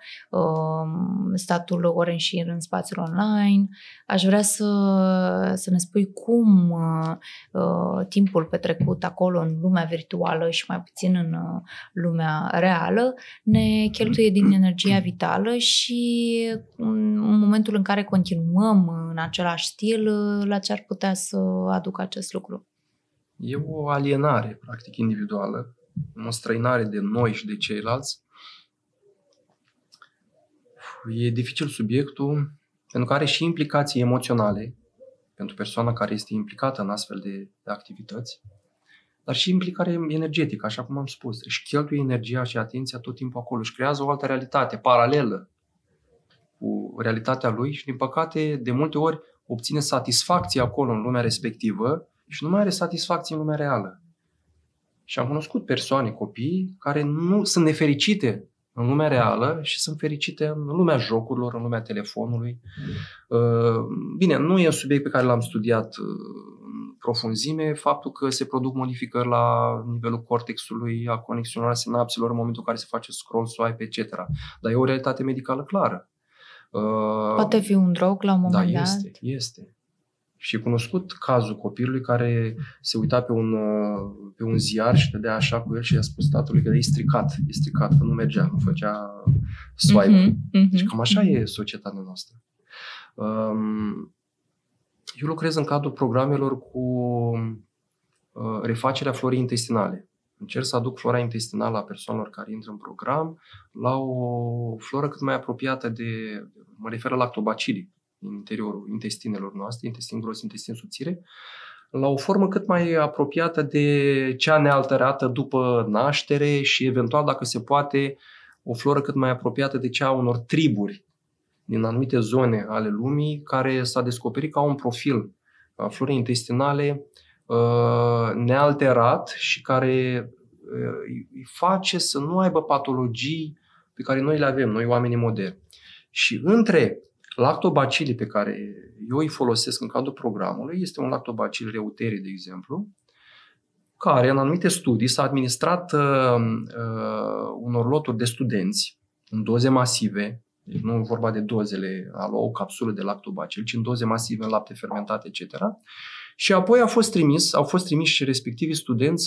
statul ore în șir în spațiul online. Aș vrea să ne spui cum timpul petrecut acolo în lumea virtuală și mai puțin în lumea reală ne cheltuie din energia vitală și în momentul în care continuăm în același stil, la ce ar putea să aducă acest lucru? E o alienare, practic, individuală, o străinare de noi și de ceilalți. E dificil subiectul, pentru că are și implicații emoționale pentru persoana care este implicată în astfel de activități, dar și implicare energetică, așa cum am spus. Își cheltuie energia și atenția tot timpul acolo, își creează o altă realitate, paralelă cu realitatea lui și, din păcate, de multe ori obține satisfacție acolo în lumea respectivă și nu mai are satisfacție în lumea reală. Și am cunoscut persoane, copii, care nu sunt nefericite în lumea reală și sunt fericite în lumea jocurilor, în lumea telefonului. Bine, nu e un subiect pe care l-am studiat în profunzime, faptul că se produc modificări la nivelul cortexului, a conexiunilor sinapselor în momentul în care se face scroll, swipe, etc. Dar e o realitate medicală clară. Poate fi un drog la un moment dat? Da, este. Și e cunoscut cazul copilului care se uita pe un ziar și dădea așa cu el și i-a spus tatălui că e stricat, că nu mergea, nu făcea swipe. Deci cam așa e societatea noastră. Eu lucrez în cadrul programelor cu refacerea florii intestinale. Încerc să aduc flora intestinală a persoanelor care intră în program la o floră cât mai apropiată mă refer la lactobacilii din interiorul intestinelor noastre, intestin gros, intestin subțire, la o formă cât mai apropiată de cea nealterată după naștere și eventual, dacă se poate, o floră cât mai apropiată de cea a unor triburi din anumite zone ale lumii, care s-a descoperit ca un profil a florei intestinale nealterat și care îi face să nu aibă patologii pe care noi le avem, noi oamenii moderni. Și între lactobacilii pe care eu îi folosesc în cadrul programului este un lactobacil reuteri, de exemplu, care în anumite studii s-a administrat unor loturi de studenți în doze masive, deci nu e vorba de dozele, a lua o capsulă de lactobacil, ci în doze masive, în lapte fermentat, etc. Și apoi au fost trimiși respectivii studenți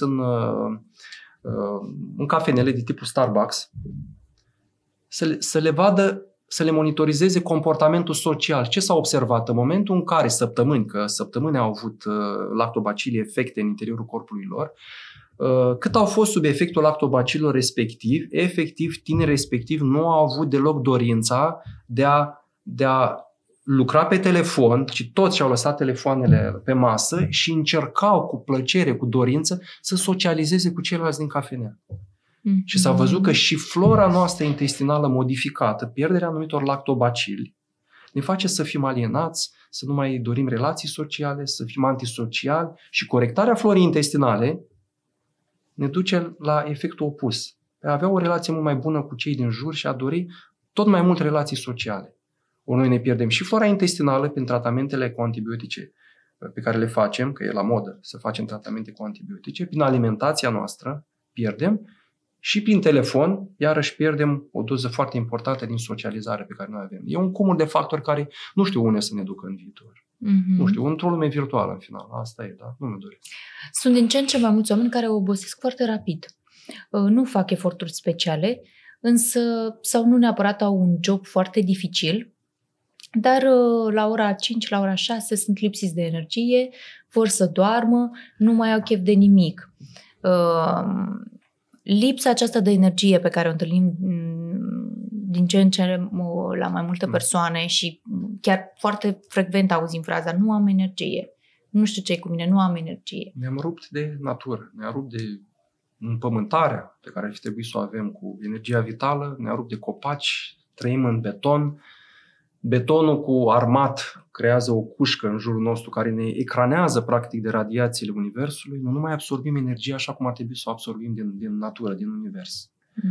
în cafenele de tipul Starbucks să le vadă, să le monitorizeze comportamentul social. Ce s-a observat în momentul în care săptămâni au avut lactobacilii efecte în interiorul corpului lor, cât au fost sub efectul lactobacilor respectiv, efectiv tinerii respectiv nu au avut deloc dorința de a lucra pe telefon, ci toți și-au lăsat telefoanele pe masă și încercau cu plăcere, cu dorință să socializeze cu ceilalți din cafenea. Și s-a văzut că și flora noastră intestinală modificată, pierderea anumitor lactobacili, ne face să fim alienați, să nu mai dorim relații sociale, să fim antisociali și corectarea florii intestinale ne duce la efectul opus. A avea o relație mult mai bună cu cei din jur și a dori tot mai mult relații sociale. Ori noi ne pierdem și flora intestinală prin tratamentele cu antibiotice pe care le facem, că e la modă să facem tratamente cu antibiotice, prin alimentația noastră pierdem și prin telefon, iarăși pierdem o doză foarte importantă din socializare pe care noi avem. E un cumul de factori care nu știu unde să ne ducă în viitor. Nu știu, într-o lume virtuală în final. Asta e, da? Nu mi doresc. Sunt din ce în ce mai mulți oameni care obosesc foarte rapid. Nu fac eforturi speciale, însă sau nu neapărat au un job foarte dificil, dar la ora 5, la ora 6 sunt lipsiți de energie, vor să doarmă, nu mai au chef de nimic. Lipsa aceasta de energie pe care o întâlnim din ce în ce la mai multe persoane și chiar foarte frecvent auzim fraza nu am energie, nu știu ce-i cu mine, nu am energie. Ne-am rupt de natură, ne-am rupt de împământarea pe care ar fi trebuit să o avem cu energia vitală, ne-am rupt de copaci, trăim în beton. Betonul cu armat creează o cușcă în jurul nostru care ne ecranează practic de radiațiile universului. Noi nu mai absorbim energia așa cum ar trebui să o absorbim din natură, din univers.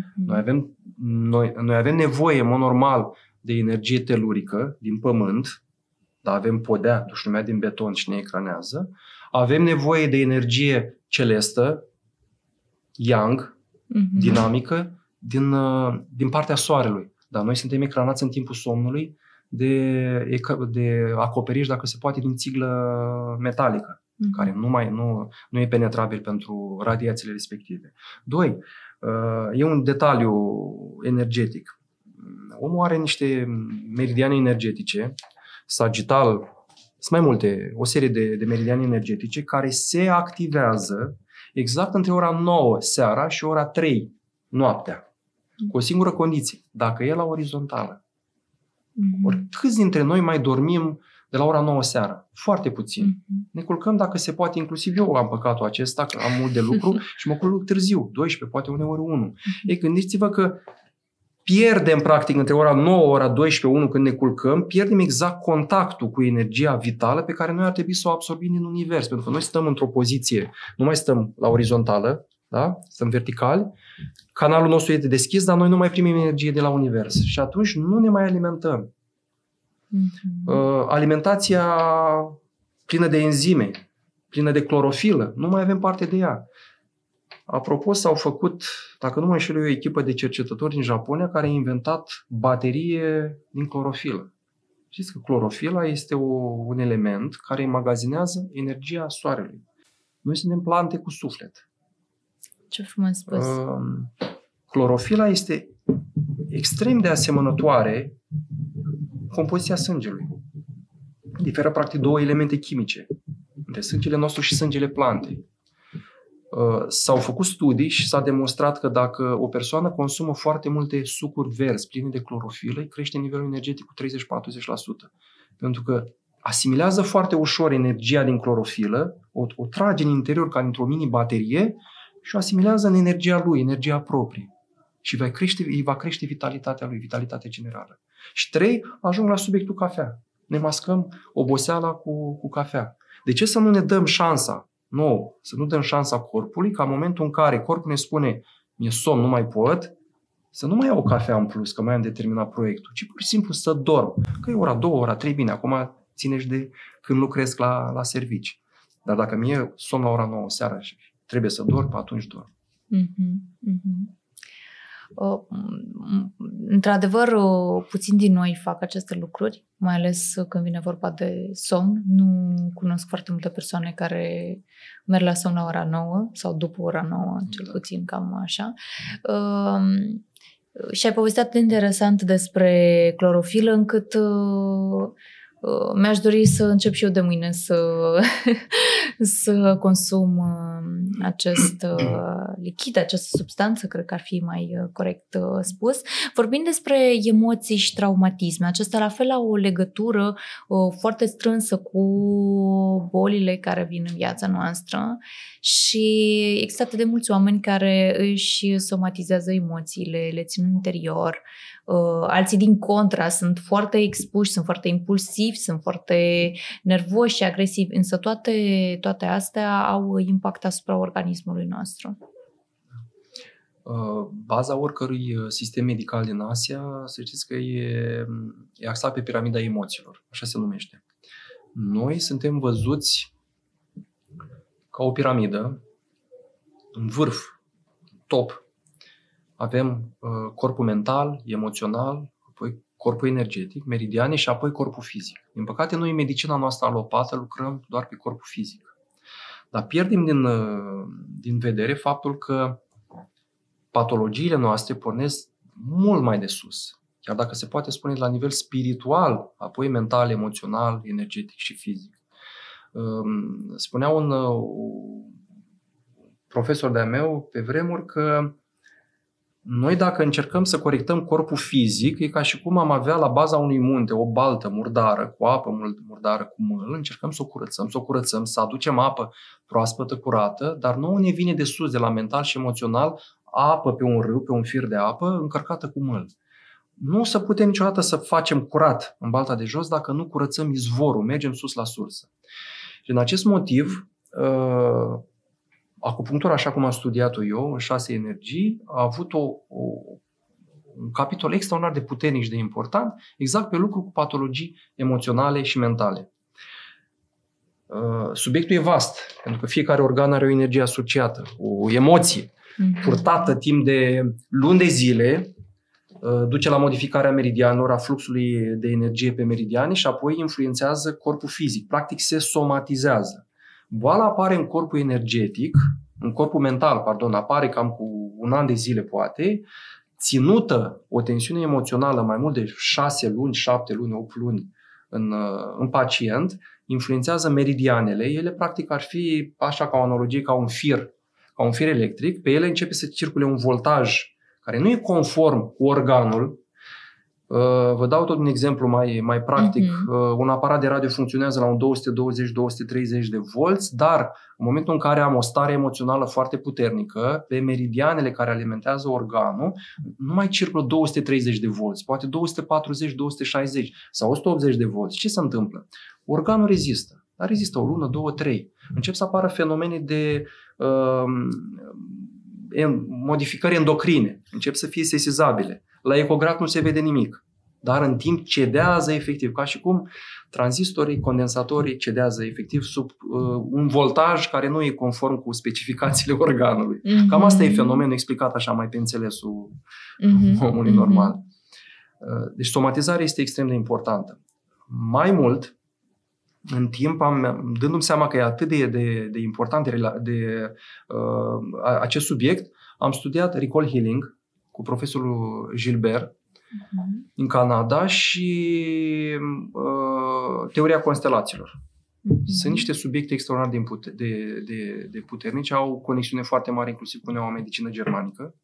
Noi avem nevoie, în mod normal, de energie telurică din pământ, dar avem podea dușumea din beton și ne ecranează. Avem nevoie de energie celestă, yang, dinamică, din partea soarelui. Dar noi suntem ecranați în timpul somnului de acoperiș, dacă se poate, din țiglă metalică, care nu e penetrabil pentru radiațiile respective. 2. E un detaliu energetic. Omul are niște meridiane energetice, sagittal, sunt mai multe, o serie de meridiane energetice care se activează exact între ora 9 seara și ora 3 noaptea. Cu o singură condiție, dacă e la orizontală. Ori câți dintre noi mai dormim de la ora 9 seara? Foarte puțin. Ne culcăm dacă se poate, inclusiv eu am păcatul acesta, că am mult de lucru și mă culc târziu, 12, poate uneori 1. Ei, gândiți-vă că pierdem practic între ora 9, ora 12, 1 când ne culcăm, pierdem exact contactul cu energia vitală pe care noi ar trebui să o absorbim din univers. Pentru că noi stăm într-o poziție, nu mai stăm la orizontală, da? Stăm verticali, canalul nostru este deschis, dar noi nu mai primim energie de la univers. Și atunci nu ne mai alimentăm. Alimentația plină de enzime, plină de clorofilă, nu mai avem parte de ea. Apropo, s-au făcut, dacă nu mă înșel eu, o echipă de cercetători din Japonia care a inventat baterie din clorofilă. Știți că clorofila este un element care înmagazinează energia soarelui. Noi suntem plante cu suflet. Ce frumos spus. Clorofila este extrem de asemănătoare compoziția sângelui. Diferă practic două elemente chimice între sângele nostru și sângele plantei. S-au făcut studii și s-a demonstrat că dacă o persoană consumă foarte multe sucuri verzi pline de clorofilă, îi crește nivelul energetic cu 30-40%. Pentru că asimilează foarte ușor energia din clorofilă, o trage în interior ca într-o mini-baterie și o asimilează în energia lui, energia proprie. Și îi va crește vitalitatea lui, vitalitatea generală. Și 3, ajung la subiectul cafea. Ne mascăm oboseala cu cafea. De ce să nu ne dăm șansa? Nu, să nu dăm șansa corpului ca în momentul în care corpul ne spune mi-e somn, nu mai pot, să nu mai iau o cafea în plus, că mai am determinat proiectul, ci pur și simplu să dorm. Că e ora 2, ora 3, bine, acum ține și de când lucrez la servici. Dar dacă mi-e somn la ora 9 seara și trebuie să dorm, atunci dorm. Într-adevăr, puțin din noi fac aceste lucruri, mai ales când vine vorba de somn. Nu cunosc foarte multe persoane care merg la somn la ora 9 sau după ora 9, cel puțin cam așa. Și ai povestit atât de interesant despre clorofilă încât mi-aș dori să încep și eu de mâine să consum acest lichid, această substanță, cred că ar fi mai corect spus. Vorbind despre emoții și traumatisme, acesta la fel au o legătură foarte strânsă cu bolile care vin în viața noastră și există atât de mulți oameni care își somatizează emoțiile, le țin în interior. Alții din contra sunt foarte expuși, sunt foarte impulsivi, sunt foarte nervoși și agresivi, însă toate astea au impact asupra organismului nostru. Baza oricărui sistem medical din Asia, să știți că e axat pe piramida emoțiilor, așa se numește. Noi suntem văzuți ca o piramidă, în vârf, top. Avem corpul mental, emoțional, apoi corpul energetic, meridiane și apoi corpul fizic. Din păcate, noi în medicina noastră alopată lucrăm doar pe corpul fizic. Dar pierdem din vedere faptul că patologiile noastre pornesc mult mai de sus. Chiar dacă se poate spune la nivel spiritual, apoi mental, emoțional, energetic și fizic. Spunea un profesor de-a meu pe vremuri că noi dacă încercăm să corectăm corpul fizic, e ca și cum am avea la baza unui munte o baltă murdară, cu apă murdară, cu mâl, încercăm să o curățăm, să aducem apă proaspătă, curată, dar nouă ne vine de sus, de la mental și emoțional, apă pe un râu, pe un fir de apă, încărcată cu mâl. Nu o să putem niciodată să facem curat în balta de jos dacă nu curățăm izvorul, mergem sus la sursă. Și din acest motiv, acupunctura, așa cum am studiat-o eu, în 6 energii, a avut un capitol extraordinar de puternic și de important, exact pe lucru cu patologii emoționale și mentale. Subiectul e vast, pentru că fiecare organ are o energie asociată, o emoție, purtată timp de luni de zile, duce la modificarea meridianelor, a fluxului de energie pe meridiane și apoi influențează corpul fizic. Practic se somatizează. Boala apare în corpul energetic, în corpul mental, apare cam cu un an de zile poate, ținută o tensiune emoțională mai mult de 6 luni, 7 luni, 8 luni în pacient, influențează meridianele. Ele practic ar fi, așa ca o analogie, ca un fir electric. Pe ele începe să circule un voltaj care nu e conform cu organul. Vă dau tot un exemplu mai practic. Un aparat de radio funcționează la un 220-230 de volți, dar în momentul în care am o stare emoțională foarte puternică, pe meridianele care alimentează organul, nu mai circulă 230 de volți, poate 240, 260 sau 180 de volți. Ce se întâmplă? Organul rezistă. Dar rezistă o lună, 2, 3. Încep să apară fenomene de modificări endocrine. Încep să fie sesizabile. La ecograf nu se vede nimic, dar în timp cedează efectiv, ca și cum tranzistorii, condensatorii cedează efectiv sub un voltaj care nu e conform cu specificațiile organului. Cam asta e fenomenul explicat așa mai pe înțelesul omului normal. Deci somatizarea este extrem de importantă. Mai mult, în timp, dându-mi seama că e atât de important acest subiect, am studiat Recall Healing cu profesorul Gilbert în Canada și teoria constelațiilor. Sunt niște subiecte extraordinar de puternice, au o conexiune foarte mare inclusiv cu neomedicină germanică.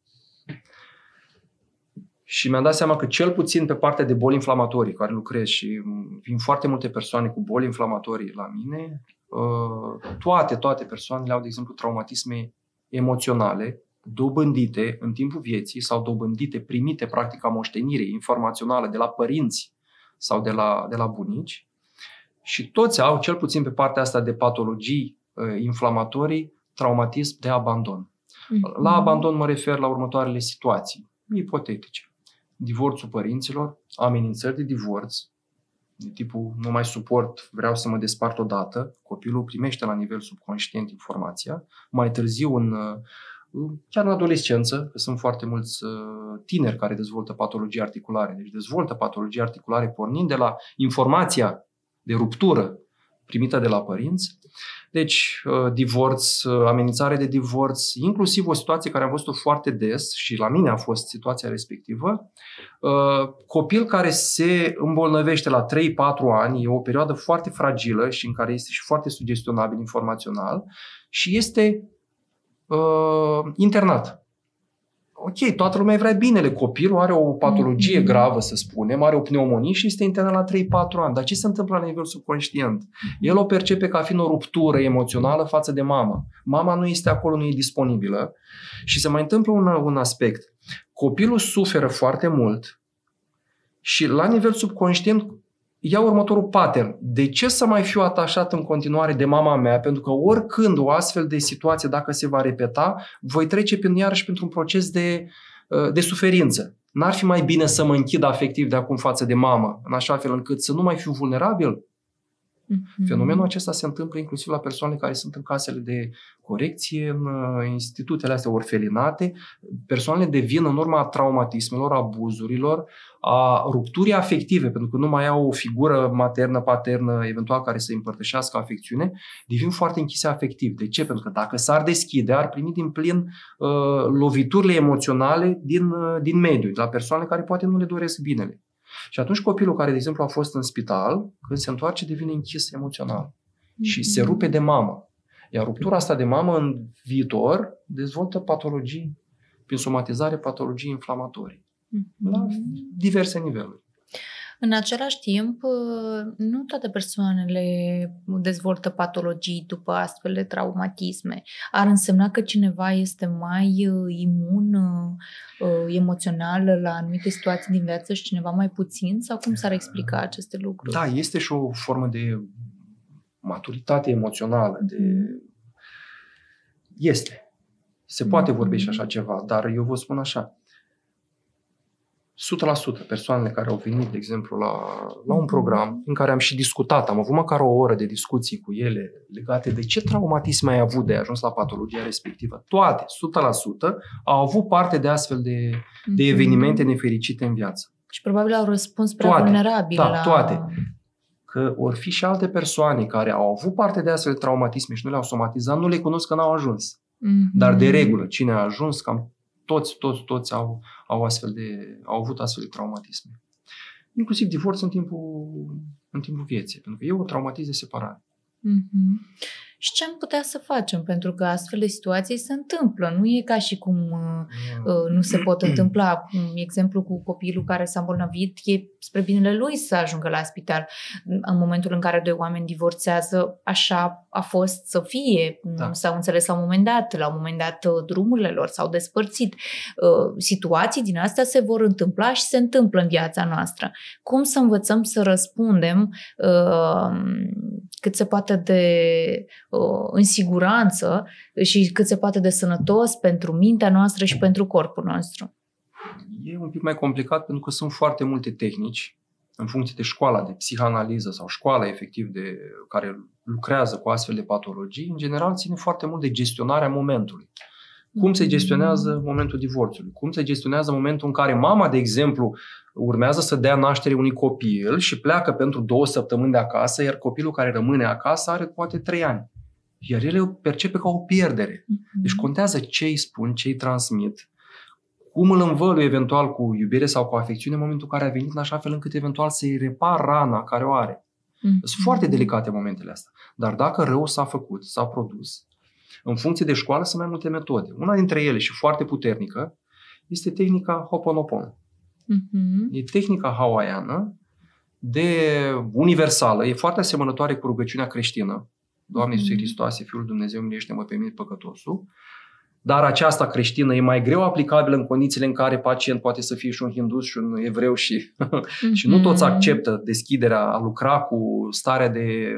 Și mi-am dat seama că cel puțin pe partea de boli inflamatorii care lucrez și vin foarte multe persoane cu boli inflamatorii la mine, toate persoanele au, de exemplu, traumatisme emoționale dobândite în timpul vieții sau dobândite, primite practic ca moștenire informațională de la părinți sau de la bunici și toți au, cel puțin pe partea asta de patologii inflamatorii, traumatism de abandon. La abandon mă refer la următoarele situații ipotetice. Divorțul părinților, amenințări de divorț, de tipul nu mai suport, vreau să mă despart odată, copilul primește la nivel subconștient informația, mai târziu chiar în adolescență, că sunt foarte mulți tineri care dezvoltă patologii articulare, deci dezvoltă patologii articulare pornind de la informația de ruptură primită de la părinți. Deci, divorț, amenințare de divorț, inclusiv o situație care am văzut-o foarte des și la mine a fost situația respectivă, copil care se îmbolnăvește la 3-4 ani, e o perioadă foarte fragilă și în care este și foarte sugestionabil informațional și este internat. Ok, toată lumea vrea binele. Copilul are o patologie gravă, să spunem, are o pneumonie și este internat la 3-4 ani. Dar ce se întâmplă la nivel subconștient? El o percepe ca fiind o ruptură emoțională față de mamă. Mama nu este acolo, nu e disponibilă. Și se mai întâmplă un aspect. Copilul suferă foarte mult și la nivel subconștient ia următorul pattern. De ce să mai fiu atașat în continuare de mama mea? Pentru că oricând o astfel de situație, dacă se va repeta, voi trece iarăși pentru un proces de suferință. N-ar fi mai bine să mă închid afectiv de acum față de mamă, în așa fel încât să nu mai fiu vulnerabil? Fenomenul acesta se întâmplă inclusiv la persoanele care sunt în casele de corecție, în institutele astea orfelinate. Persoanele devin în urma traumatismelor, abuzurilor, a rupturii afective, pentru că nu mai au o figură maternă, paternă, eventual care să împărtășească afecțiune, devin foarte închise afectiv. De ce? Pentru că dacă s-ar deschide, ar primi din plin loviturile emoționale din mediu, de la persoane care poate nu le doresc binele. Și atunci copilul care, de exemplu, a fost în spital, când se întoarce, devine închis emoțional și se rupe de mamă. Iar ruptura asta de mamă în viitor dezvoltă patologii, prin somatizare, patologii inflamatorii, la diverse niveluri. În același timp, nu toate persoanele dezvoltă patologii după astfel de traumatisme. Ar însemna că cineva este mai imun emoțional la anumite situații din viață și cineva mai puțin? Sau cum s-ar explica aceste lucruri? Da, este și o formă de maturitate emoțională. Este. Se poate vorbi și așa ceva, dar eu vă spun așa. 100% persoanele care au venit, de exemplu, la un program în care am și discutat, am avut măcar o oră de discuții cu ele legate de ce traumatism ai avut de ajuns la patologia respectivă. Toate, 100%, au avut parte de astfel de evenimente nefericite în viață. Și probabil au răspuns prea vulnerabil la... toate. Că or fi și alte persoane care au avut parte de astfel de traumatisme și nu le-au somatizat, nu le cunosc că n-au ajuns. Dar de regulă, cine a ajuns, cam toți au avut astfel de traumatisme. Inclusiv divorț în timpul vieții, pentru că e o traumatism de separare. Și ce am putea să facem? Pentru că astfel de situații se întâmplă. Nu e ca și cum nu se pot întâmpla. Exemplu cu copilul care s-a îmbolnăvit, e spre binele lui să ajungă la spital. În momentul în care doi oameni divorțează, așa a fost să fie. Da. S-au înțeles la un moment dat drumurile lor s-au despărțit. Situații din astea se vor întâmpla și se întâmplă în viața noastră. Cum să învățăm să răspundem cât se poate de în siguranță și cât se poate de sănătos pentru mintea noastră și pentru corpul nostru? E un pic mai complicat pentru că sunt foarte multe tehnici în funcție de școala de psihanaliză sau școala efectiv care lucrează cu astfel de patologii. În general ține foarte mult de gestionarea momentului. Cum se gestionează momentul divorțului? Cum se gestionează momentul în care mama, de exemplu, urmează să dea naștere unui copil și pleacă pentru 2 săptămâni de acasă, iar copilul care rămâne acasă are poate 3 ani. Iar el o percepe ca o pierdere. Deci contează ce îi spun, ce îi transmit, cum îl învălui eventual cu iubire sau cu afecțiune în momentul în care a venit, în așa fel încât eventual să-i repar rana care o are. Sunt foarte delicate momentele astea. Dar dacă rău s-a făcut, s-a produs, în funcție de școală sunt mai multe metode. Una dintre ele și foarte puternică este tehnica Ho'oponopono. E tehnica hawaiană universală, e foarte asemănătoare cu rugăciunea creștină. Doamne Iisuse Hristoase, Fiul lui Dumnezeu, miluiește-mă pe mine păcătosul. Dar aceasta creștină e mai greu aplicabilă în condițiile în care pacient poate să fie și un hindus și un evreu și nu toți acceptă deschiderea a lucra cu starea de,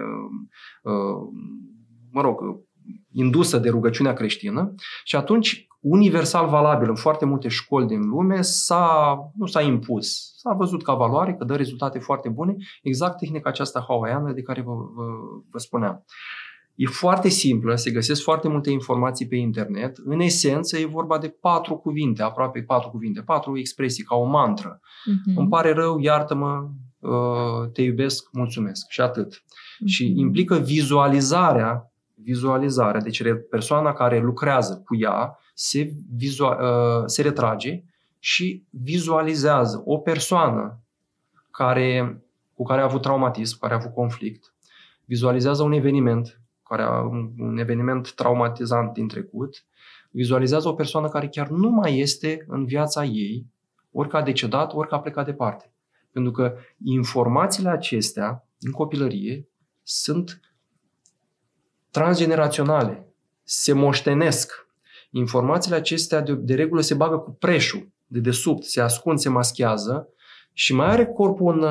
indusă de rugăciunea creștină și atunci, universal valabil în foarte multe școli din lume, nu s-a impus. S-a văzut ca valoare, că dă rezultate foarte bune, exact tehnica aceasta hawaiană de care vă spuneam. E foarte simplă, se găsesc foarte multe informații pe internet. În esență e vorba de 4 cuvinte, aproape 4 cuvinte, 4 expresii, ca o mantră. Îmi pare rău, iartă-mă, te iubesc, mulțumesc și atât. Și implică vizualizarea, deci persoana care lucrează cu ea se retrage și vizualizează o persoană cu care a avut traumatism, cu care a avut conflict, vizualizează un eveniment traumatizant din trecut, vizualizează o persoană care chiar nu mai este în viața ei, ori că a decedat, ori că a plecat departe. Pentru că informațiile acestea, în copilărie, sunt transgeneraționale, se moștenesc. Informațiile acestea de regulă se bagă cu preșul de desubt, se ascund, se maschează și mai are corpul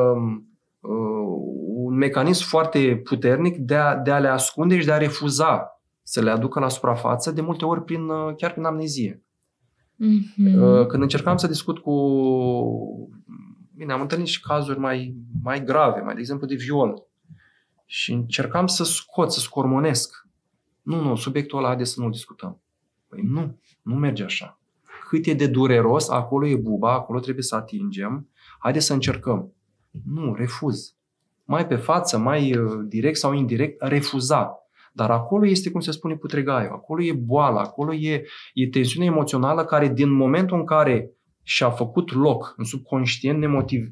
un mecanism foarte puternic de a le ascunde și de a refuza să le aducă la suprafață, de multe ori chiar prin amnezie. Când încercam să discut Bine, am întâlnit și cazuri mai grave, de exemplu de viol. Și încercam să scot, să scormonesc. Nu, subiectul ăla, haideți să nu-l discutăm. Păi nu merge așa. Cât e de dureros, acolo e buba, acolo trebuie să atingem. Haideți să încercăm. Nu, refuz. Mai pe față, mai direct sau indirect, refuza. Dar acolo este, cum se spune, putregaiul. Acolo e boala, acolo e tensiunea emoțională care din momentul în care și-a făcut loc în subconștient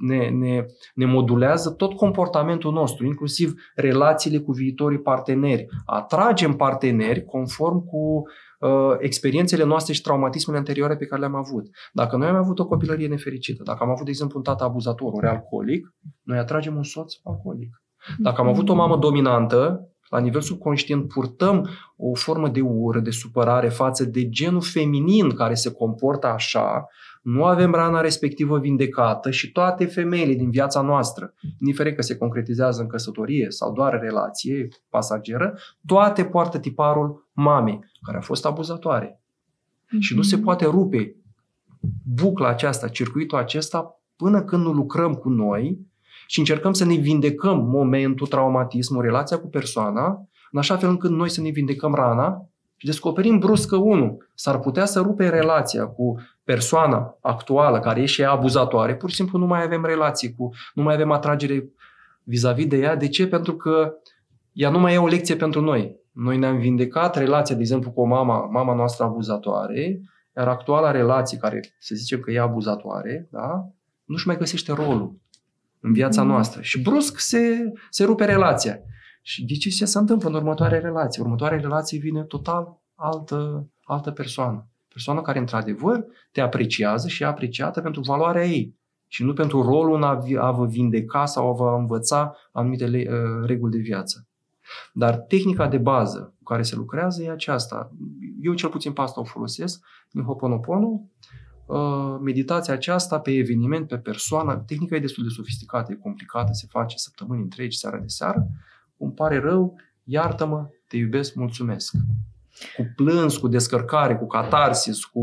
ne modulează tot comportamentul nostru, inclusiv relațiile cu viitorii parteneri. Atragem parteneri conform cu experiențele noastre și traumatismele anterioare pe care le-am avut. Dacă noi am avut o copilărie nefericită, dacă am avut, de exemplu, un tată abuzator, ori alcoolic, noi atragem un soț alcoolic. Dacă am avut o mamă dominantă, la nivel subconștient purtăm o formă de ură, de supărare față de genul feminin care se comportă așa, nu avem rana respectivă vindecată și toate femeile din viața noastră, indiferent că se concretizează în căsătorie sau doar relație pasageră, toate poartă tiparul mamei, care a fost abuzatoare. Și nu se poate rupe bucla aceasta, circuitul acesta, până când nu lucrăm cu noi și încercăm să ne vindecăm momentul, traumatismul, relația cu persoana, în așa fel încât noi să ne vindecăm rana și descoperim brusc că, s-ar putea să rupe relația cu persoana actuală care e și ea abuzatoare, pur și simplu nu mai avem relație nu mai avem atragere vis-a-vis de ea. De ce? Pentru că ea nu mai e o lecție pentru noi. Noi ne-am vindecat relația, de exemplu, cu mama noastră abuzatoare, iar actuala relație, care să zicem că e abuzatoare, da? Nu-și mai găsește rolul în viața noastră. Și brusc se rupe relația. Și de ce se întâmplă în următoarea relație? Următoarea relație vine total altă persoană. Persoană care, într-adevăr, te apreciază și e apreciată pentru valoarea ei. Și nu pentru rolul în a vă vindeca sau a vă învăța anumite reguli de viață. Dar tehnica de bază cu care se lucrează e aceasta. Eu cel puțin pe asta o folosesc în Ho'oponopono. Meditația aceasta pe eveniment, pe persoană, tehnica e destul de sofisticată, e complicată, se face săptămâni întregi, seara de seară. Îmi pare rău, iartă-mă, te iubesc, mulțumesc. Cu plâns, cu descărcare, cu catarsis, cu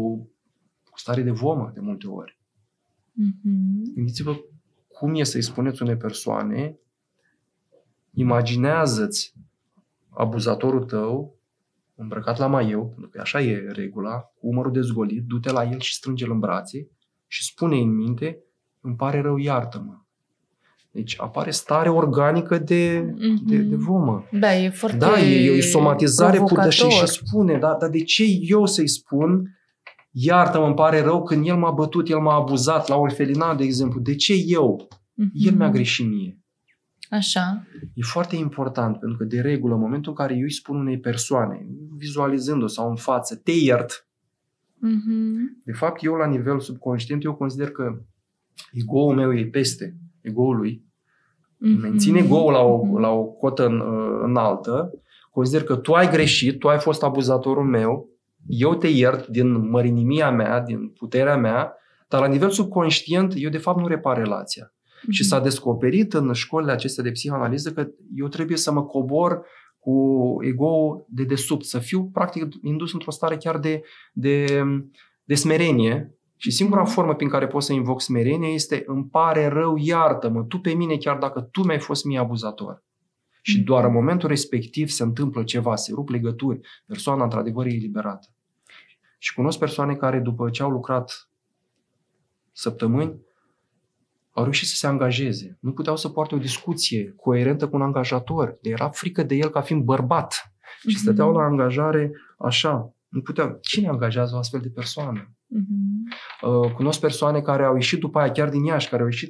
stare de vomă de multe ori. Gândiți-vă cum e să-i spuneți unei persoane, imaginează-ți abuzatorul tău îmbrăcat la maieu, pentru că așa e regula, cu umărul dezgolit, du-te la el și strânge-l în brațe și spune în minte, îmi pare rău, iartă-mă. Deci apare stare organică de vomă. Da, e foarte e o somatizare provocator. Și spune, dar de ce eu să-i spun iartă-mă, îmi pare rău când el m-a bătut, el m-a abuzat la orfelinat, de exemplu. De ce eu? El mi-a greșit mie. Așa. E foarte important, pentru că de regulă, în momentul în care eu îi spun unei persoane, vizualizându-o sau în față, te iert, de fapt eu la nivel subconștient, eu consider că ego-ul meu e peste ego-ul lui, menține ego-ul la o cotă înaltă, consider că tu ai greșit, tu ai fost abuzatorul meu, eu te iert din mărinimia mea, din puterea mea, dar la nivel subconștient eu de fapt nu repar relația. Și s-a descoperit în școlile acestea de psihoanaliză că eu trebuie să mă cobor cu ego-ul de desubt, să fiu practic indus într-o stare chiar de smerenie. Și singura formă prin care pot să invoc smerenie este îmi pare rău, iartă-mă, tu pe mine chiar dacă tu mi-ai fost mie abuzator. Și doar în momentul respectiv se întâmplă ceva, se rup legături, persoana într-adevăr e eliberată. Și cunosc persoane care după ce au lucrat săptămâni, au reușit să se angajeze. Nu puteau să poarte o discuție coerentă cu un angajator. Le era frică de el ca fiind bărbat. Și stăteau la angajare așa. Nu puteau. Cine angajează o astfel de persoană? Cunosc persoane care au ieșit după aia, chiar din Iași, care au ieșit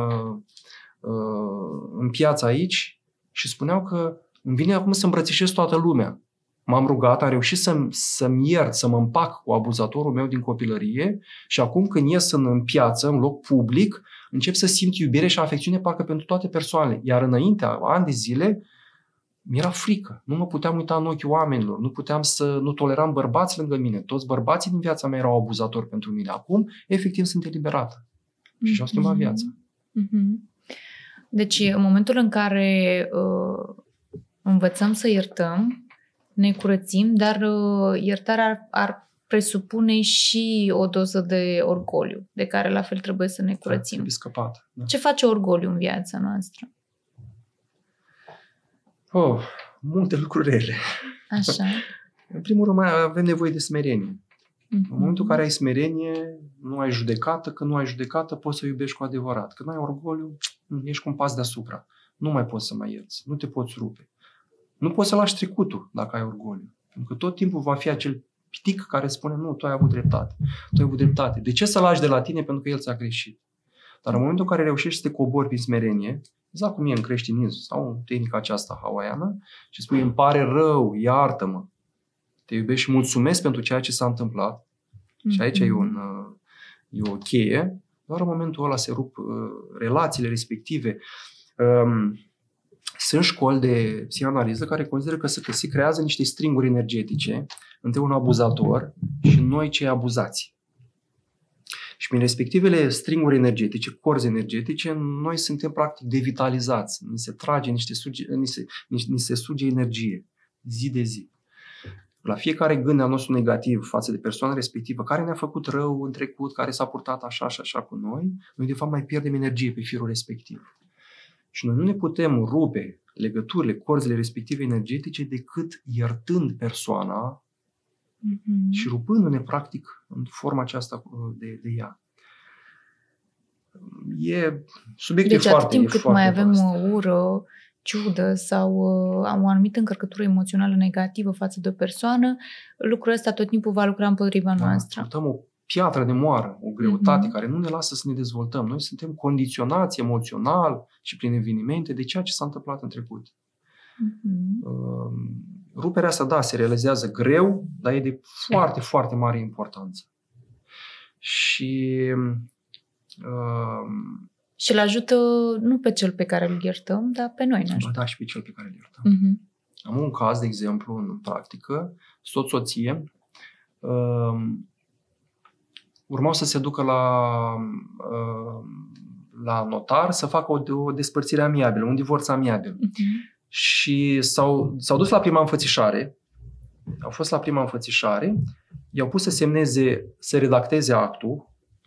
în piața aici și spuneau că îmi vine acum să îmbrățișez toată lumea. M-am rugat, am reușit să-mi iert, să mă împac cu abuzatorul meu din copilărie și acum când ies în piață, în loc public, încep să simt iubire și afecțiune parcă pentru toate persoanele. Iar înainte, ani de zile, mi-era frică. Nu mă puteam uita în ochii oamenilor. Nu toleram bărbați lângă mine. Toți bărbații din viața mea erau abuzatori pentru mine. Acum, efectiv, sunt eliberată. Și și-au schimbat viața. Deci, în momentul în care învățăm să iertăm, ne curățim, dar iertarea ar presupune și o doză de orgoliu, de care la fel trebuie să ne curățim. Trebuie scăpat. Da. Ce face orgoliu în viața noastră? Multe lucruri rele. Așa. În primul rând, avem nevoie de smerenie. În momentul în care ai smerenie, nu ai judecată. Când nu ai judecată, poți să iubești cu adevărat. Când ai orgoliu, ești cu un pas deasupra. Nu mai poți să mai ierți. Nu te poți rupe. Nu poți să lași trecutul dacă ai orgoliu. Pentru că tot timpul va fi acel pitic care spune, nu, tu ai avut dreptate. Tu ai avut dreptate. De ce să lași de la tine? Pentru că el ți-a greșit. Dar în momentul în care reușești să te cobori prin smerenie, exact cum e în creștinism sau în tehnica aceasta hawaiană, și spui, îmi pare rău, iartă-mă, te iubesc și mulțumesc pentru ceea ce s-a întâmplat. Și aici e o cheie. Doar în momentul ăla se rup relațiile respective. Sunt școli de psihanaliză care consideră că se creează niște stringuri energetice între un abuzator și noi cei abuzați. Și prin respectivele stringuri energetice, corzi energetice, noi suntem practic devitalizați. Ni se trage, ni se suge energie, zi de zi. La fiecare gând al nostru negativ față de persoana respectivă, care ne-a făcut rău în trecut, care s-a purtat așa și așa cu noi de fapt mai pierdem energie pe firul respectiv. Și noi nu ne putem rupe legăturile, corzile respective energetice decât iertând persoana și rupându-ne practic în forma aceasta de ea. E subiectiv deci, foarte atât timp cât mai avem vast. ură, ciudă sau o anumită încărcătură emoțională negativă față de o persoană, lucrul ăsta tot timpul va lucra împotriva noastră. Purtăm o piatră de moară, o greutate care nu ne lasă să ne dezvoltăm. Noi suntem condiționați emoțional și prin evenimente de ceea ce s-a întâmplat în trecut. Ruperea asta, se realizează greu, dar e de foarte, foarte mare importanță. Și îl ajută nu pe cel pe care îl iertăm, dar pe noi ne ajută. Da, și pe cel pe care îl iertăm. Am un caz, de exemplu, în practică, soț-soție urmau să se ducă la notar să facă o despărțire amiabilă, un divorț amiabil. Și s-au dus la prima înfățișare. Au fost la prima înfățișare, i-au pus să semneze, să redacteze actul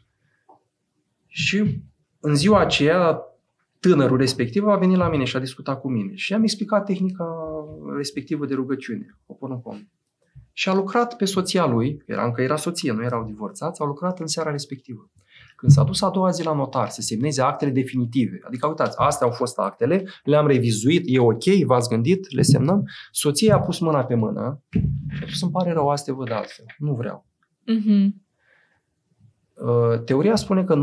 și în ziua aceea tânărul respectiv a venit la mine și a discutat cu mine și am explicat tehnica respectivă de rugăciune, Ho'oponopono. Și a lucrat pe soția lui, încă era soție, nu erau divorțați, au lucrat în seara respectivă. Când s-a dus a doua zi la notar să semneze actele definitive, adică uitați, astea au fost actele, le-am revizuit, e ok, v-ați gândit, le semnăm, soția a pus mâna pe mână și a spus, îmi pare rău, astea văd altfel, nu vreau. Teoria spune că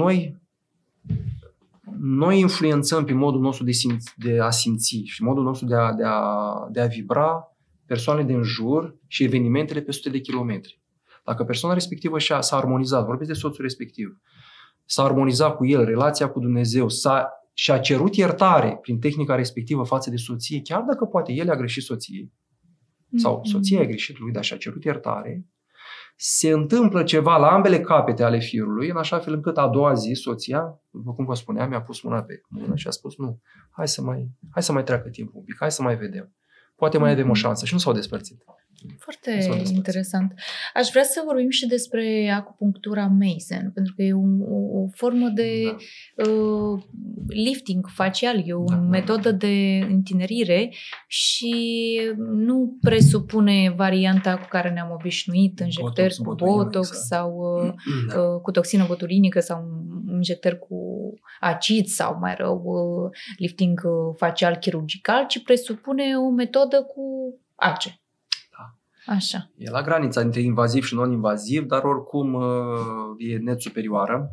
noi influențăm pe modul nostru de a simți și modul nostru de a vibra persoanele din jur și evenimentele pe sute de kilometri. Dacă persoana respectivă s-a armonizat, vorbesc de soțul respectiv, s-a armonizat cu el, relația cu Dumnezeu, și-a cerut iertare prin tehnica respectivă față de soție, chiar dacă poate el a greșit soției, sau soția a greșit lui, dar și-a cerut iertare, se întâmplă ceva la ambele capete ale firului, în așa fel încât a doua zi soția, după cum vă spuneam, mi-a pus mâna pe mână și a spus, nu, hai să mai treacă timpul un pic, hai să mai vedem. Poate mai avem o șansă și nu s-au despărțit. Foarte interesant. Aș vrea să vorbim și despre acupunctura Mason, pentru că e o formă de lifting facial, e o metodă de întinerire și nu presupune varianta cu care ne-am obișnuit, injectări cu botox sau cu toxină botulinică sau injectări cu acid sau mai rău lifting facial chirurgical, ci presupune o metodă cu ace. Așa. E la granița între invaziv și non-invaziv, dar oricum e net superioară.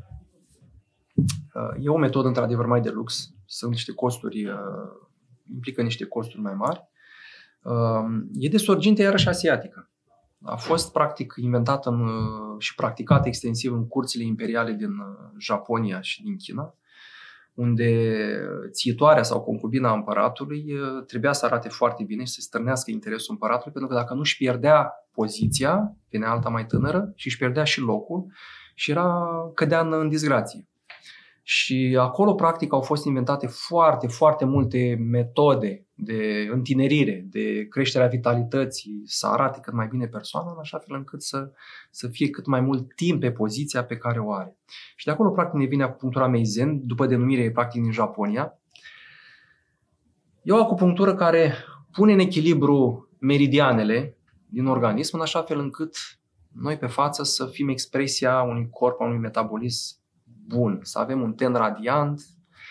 E o metodă într-adevăr mai de lux. Sunt niște costuri, implică niște costuri mai mari. E de sorginte iarăși asiatică. A fost practic inventată și practicată extensiv în curțile imperiale din Japonia și din China, unde țiitoarea sau concubina împăratului trebuia să arate foarte bine și să stârnească interesul împăratului, pentru că dacă nu își pierdea poziția, venea alta mai tânără și își pierdea și locul și cădea în disgrație. Și acolo, practic, au fost inventate foarte, foarte multe metode de întinerire, de creșterea vitalității, să arate cât mai bine persoana, în așa fel încât să fie cât mai mult timp pe poziția pe care o are. Și de acolo, practic, ne vine acupunctura Meizen, după denumire, practic, din Japonia. E o acupunctură care pune în echilibru meridianele din organism în așa fel încât noi pe față să fim expresia unui corp, a unui metabolism bun, să avem un ten radiant,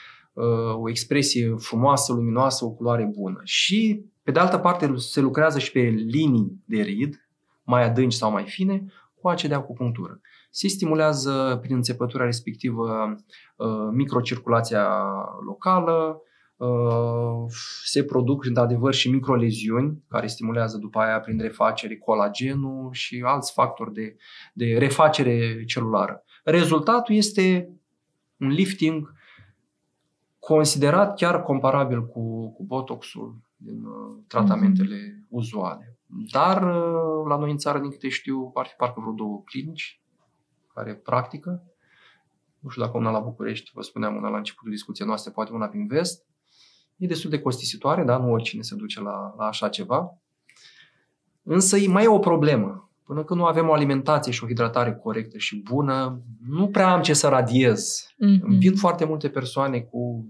o expresie frumoasă, luminoasă, o culoare bună. Și, pe de altă parte, se lucrează și pe linii de rid, mai adânci sau mai fine, cu ace de acupunctură. Se stimulează prin înțepătura respectivă microcirculația locală, se produc într-adevăr și microleziuni care stimulează după aia prin refacere colagenul și alți factori de refacere celulară. Rezultatul este un lifting considerat chiar comparabil cu botoxul din tratamentele uzuale. Dar la noi în țară, din câte știu, ar fi parcă vreo 2 clinici care practică. Nu știu dacă una la București, vă spuneam una la începutul discuției noastre, poate una prin vest. E destul de costisitoare, dar nu oricine se duce la așa ceva. Însă mai e o problemă. Până când nu avem o alimentație și o hidratare corectă și bună, nu prea am ce să radiez. Îmi vin foarte multe persoane cu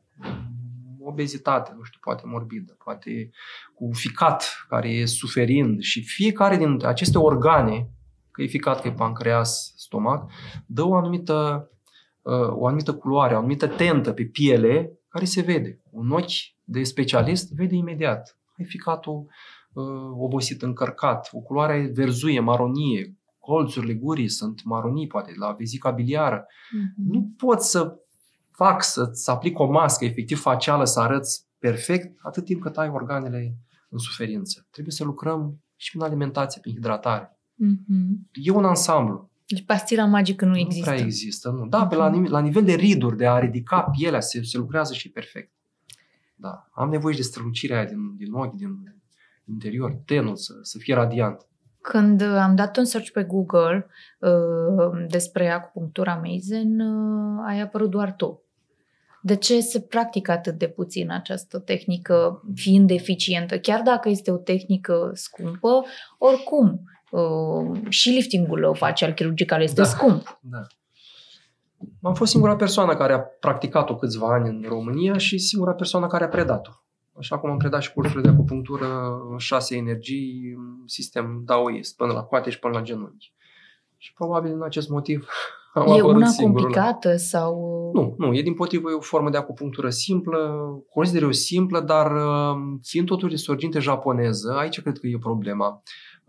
obezitate, nu știu, poate morbidă, poate cu ficat care e suferind și fiecare din aceste organe, că e ficat, că e pancreas, stomac, dă o anumită culoare, o anumită tentă pe piele care se vede. Un ochi de specialist vede imediat. Ai ficatul obosit, încărcat, o culoare verzuie, maronie, colțurile gurii sunt maronii, poate, la vezica biliară. Nu poți să-ți aplic o mască efectiv facială, să arăți perfect, atât timp cât ai organele în suferință. Trebuie să lucrăm și prin alimentație, prin hidratare. E un ansamblu. Deci pastila magică nu există. Nu prea există, nu. Da, pe la nivel de riduri, de a ridica pielea, se lucrează și perfect. Da. Am nevoie și de strălucirea aia din ochi, din interior, tenul să fie radiant. Când am dat un search pe Google despre acupunctura Meizen, ai apărut doar tu. De ce se practică atât de puțin această tehnică, fiind eficientă? Chiar dacă este o tehnică scumpă, oricum, și liftingul facial chirurgical este scump. Da. Am fost singura persoană care a practicat-o câțiva ani în România și singura persoană care a predat-o. Așa cum am predat și cursurile de acupunctură 6 energii, sistem daoist, până la coate și până la genunchi. Și probabil din acest motiv am apărut una singurul. complicată sau... Nu, e dimpotrivă, e o formă de acupunctură simplă, consider eu simplă, dar fiind totuși de sorginte japoneză, aici cred că e problema.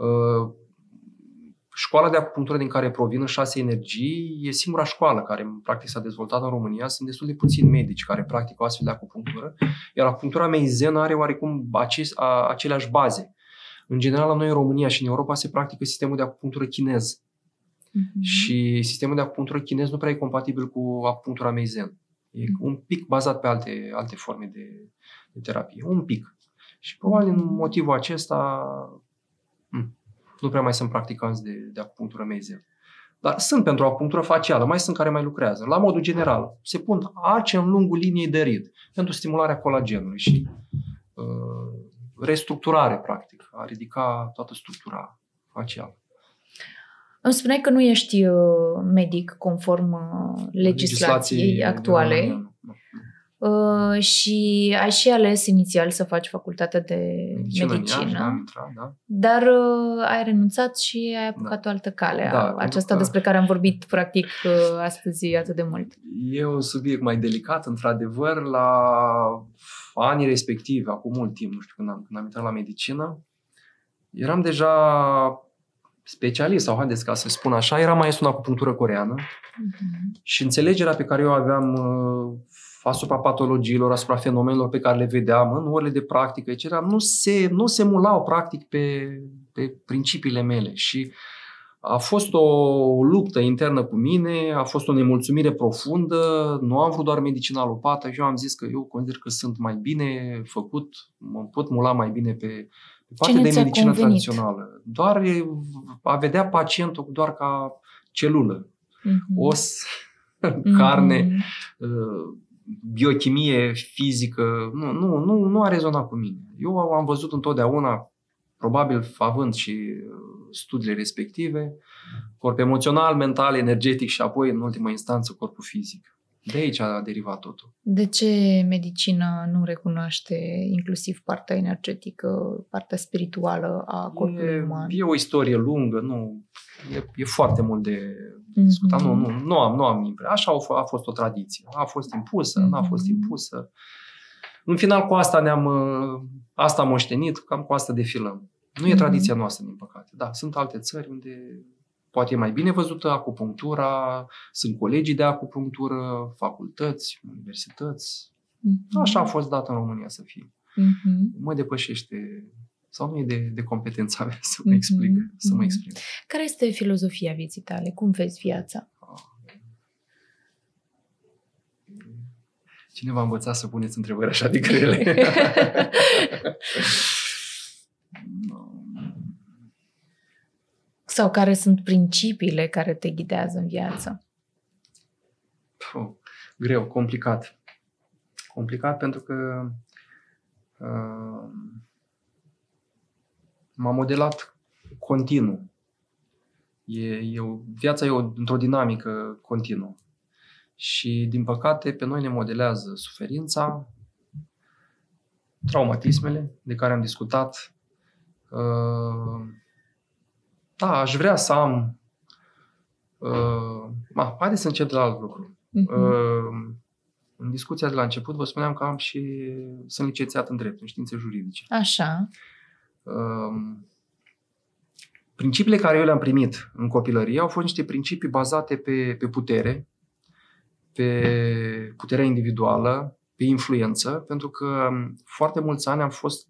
Școala de acupunctură din care provin în 6 energii e singura școală care practic s-a dezvoltat în România. Sunt destul de puțini medici care practică o astfel de acupunctură, iar acupunctura Meizen are oarecum aceleași baze. În general, la noi în România și în Europa se practică sistemul de acupunctură chinez. Și sistemul de acupunctură chinez nu prea e compatibil cu acupunctura Meizen. E un pic bazat pe alte forme de terapie. Un pic. Și probabil din motivul acesta nu prea mai sunt practicanți de acupunctură Meizen. Dar sunt pentru acupunctură facială, mai sunt care mai lucrează. La modul general, se pun ace în lungul liniei de rid pentru stimularea colagenului și restructurare, practic, a ridica toată structura facială. Îmi spuneai că nu ești medic conform legislației actuale. Și ai și ales inițial să faci facultatea de medicină, dar ai renunțat și ai apucat o altă cale, aceasta despre care am vorbit practic astăzi atât de mult. E un subiect mai delicat, într-adevăr, la anii respectivi, acum mult timp, nu știu, când am intrat la medicină, eram deja specialist, sau haideți ca să spun așa, eram maestru în acupunctură coreeană și înțelegerea pe care eu aveam asupra patologiilor, asupra fenomenelor pe care le vedeam în orele de practică, etc., nu se mulau practic pe principiile mele. Și a fost o luptă internă cu mine, a fost o nemulțumire profundă, nu am vrut doar medicina alopată și eu am zis că eu consider că sunt mai bine făcut, mă pot mula mai bine pe partea de medicină tradițională. Doar a vedea pacientul doar ca celulă, os, carne, biochimie fizică, nu a rezonat cu mine. Eu am văzut întotdeauna, probabil având și studiile respective, corp emoțional, mental, energetic și apoi, în ultima instanță, corpul fizic. De aici a derivat totul. De ce medicina nu recunoaște inclusiv partea energetică, partea spirituală a corpului uman? E o istorie lungă, nu... E foarte mult de discutat. Nu am impresia. Așa a fost o tradiție. A fost impusă, n-a fost impusă. În final, cu asta asta am moștenit, cam cu asta defilăm. Nu e tradiția noastră, din păcate. Da, sunt alte țări unde poate e mai bine văzută acupunctura, sunt colegii de acupunctură, facultăți, universități. Așa a fost dată în România să fie. Mă depășește, sau nu e de competența mea să mă explic, să mă exprim. Care este filozofia vieții tale? Cum vezi viața? Cine v-a învățat să puneți întrebări așa de grele? Sau care sunt principiile care te ghidează în viață? Greu, complicat. Complicat pentru că m-a modelat continuu. Viața e într-o dinamică continuă. Și, din păcate, pe noi ne modelează suferința, traumatismele de care am discutat. Da, aș vrea să am... haideți să încep de la alt lucru. În discuția de la început vă spuneam că sunt licențiat în drept, în științe juridice. Așa. Principiile care eu le-am primit în copilărie au fost niște principii bazate pe putere, pe puterea individuală, pe influență, pentru că foarte mulți ani am fost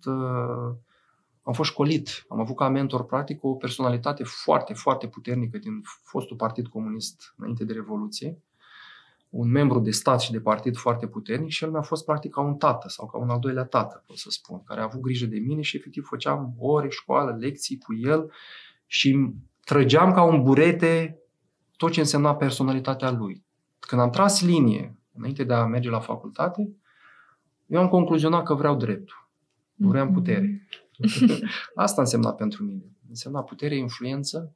școlit. Am avut ca mentor, practic, o personalitate foarte, foarte puternică din fostul Partid Comunist înainte de Revoluție, un membru de stat și de partid foarte puternic și el mi-a fost practic ca un tată sau ca un al doilea tată, pot să spun, care a avut grijă de mine și efectiv făceam ore, școală, lecții cu el și trăgeam ca un burete tot ce însemna personalitatea lui. Când am tras linie înainte de a merge la facultate, eu am concluzionat că vreau dreptul. Vreau putere. Asta însemna pentru mine. Însemna putere, influență.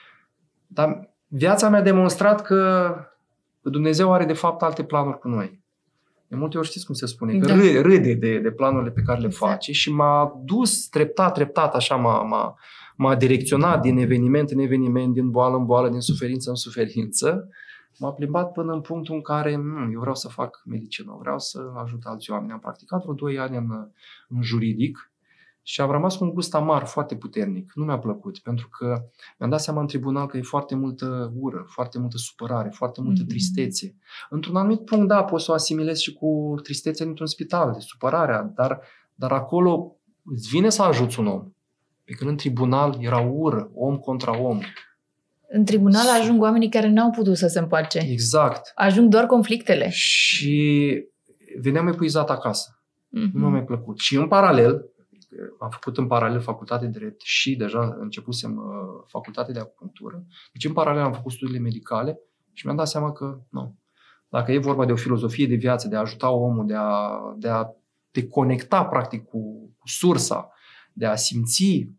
Dar viața mi-a demonstrat că Dumnezeu are de fapt alte planuri cu noi. De multe ori știți cum se spune, că râde de planurile pe care le face și m-a dus treptat, așa m-a direcționat din eveniment în eveniment, din boală în boală, din suferință în suferință. M-a plimbat până în punctul în care eu vreau să fac medicină, vreau să ajut alți oameni. Am practicat vreo 2 ani în juridic și am rămas cu un gust amar foarte puternic. Nu mi-a plăcut, pentru că mi-am dat seama în tribunal că e foarte multă ură, foarte multă supărare, foarte multă tristețe. Într-un anumit punct, da, poți să o asimilezi și cu tristețe într-un spital, de supărarea, dar acolo îți vine să ajuți un om. Pe când în tribunal era ură, om contra om. În tribunal ajung oamenii care n-au putut să se împace. Exact. Ajung doar conflictele. Și veneam epuizat acasă. Nu mi-a mai plăcut. Și în paralel, am făcut în paralel facultate de drept și deja începusem facultate de acupunctură. Deci în paralel am făcut studiile medicale și mi-am dat seama că nu. Dacă e vorba de o filozofie de viață, de a ajuta omul, de a te conecta practic cu sursa, de a simți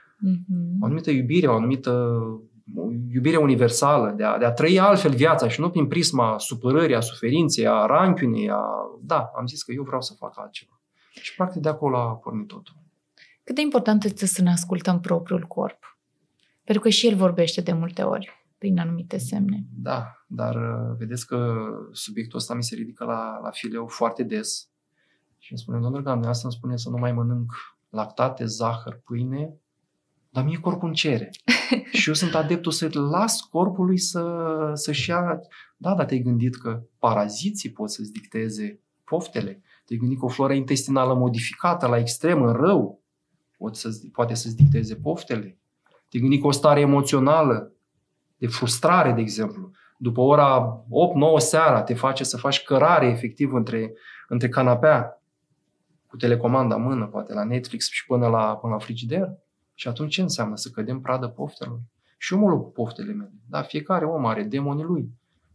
o anumită iubire, o anumită iubire universală, de a trăi altfel viața și nu prin prisma supărării, a suferinței, a ranchiunii, Da, am zis că eu vreau să fac altceva. Și practic de acolo a pornit totul. Cât de important este să ne ascultăm propriul corp? Pentru că și el vorbește de multe ori prin anumite semne. Da, dar vedeți că subiectul ăsta mi se ridică la fileu foarte des. Și îmi spune, domnul Drăgan, asta îmi spune să nu mai mănânc lactate, zahăr, pâine, dar mie corpul îmi cere. Și eu sunt adeptul să las corpului să-și ia... Da, dar te-ai gândit că paraziții pot să-ți dicteze poftele? Te-ai gândit că o floră intestinală modificată la extrem, în rău, poate să-ți dicteze poftele? Te-ai gândit că o stare emoțională de frustrare, de exemplu, după ora 8-9 seara te face să faci cărare efectiv între canapea cu telecomanda în mână, poate la Netflix și până la frigider? Și atunci ce înseamnă? Să cădem pradă poftelor? Și eu mă lupt cu poftele mele. Da, fiecare om are demonii lui.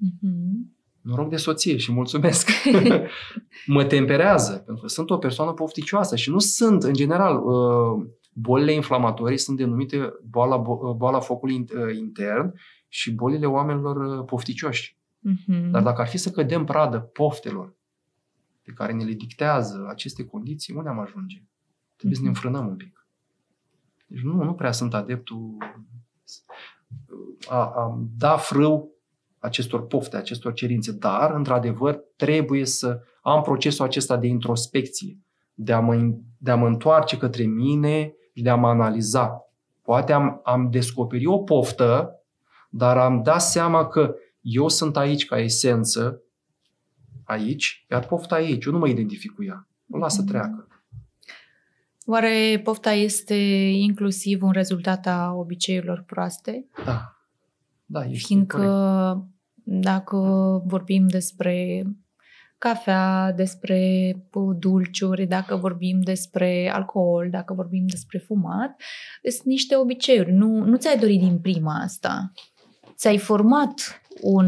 Noroc de soție și mulțumesc. Mă temperează, pentru că sunt o persoană pofticioasă și nu sunt, în general, bolile inflamatorii sunt denumite boala focului intern și bolile oamenilor pofticioși. Dar dacă ar fi să cădem pradă poftelor pe care ne le dictează aceste condiții, unde am ajunge? Trebuie să ne înfrânăm un pic. Deci nu prea sunt adeptul a da frâu acestor pofte, acestor cerințe, dar, într-adevăr, trebuie să am procesul acesta de introspecție, de a mă întoarce către mine și de a mă analiza. Poate am descoperit o poftă, dar am dat seama că eu sunt aici ca esență, aici, iar pofta aici, eu nu mă identific cu ea. O las să treacă. Oare pofta este inclusiv un rezultat a obiceiurilor proaste? Da, este fiindcă corect. Dacă vorbim despre cafea, despre dulciuri, dacă vorbim despre alcool, dacă vorbim despre fumat, sunt niște obiceiuri. Nu ți-ai dorit din prima asta. Ți-ai format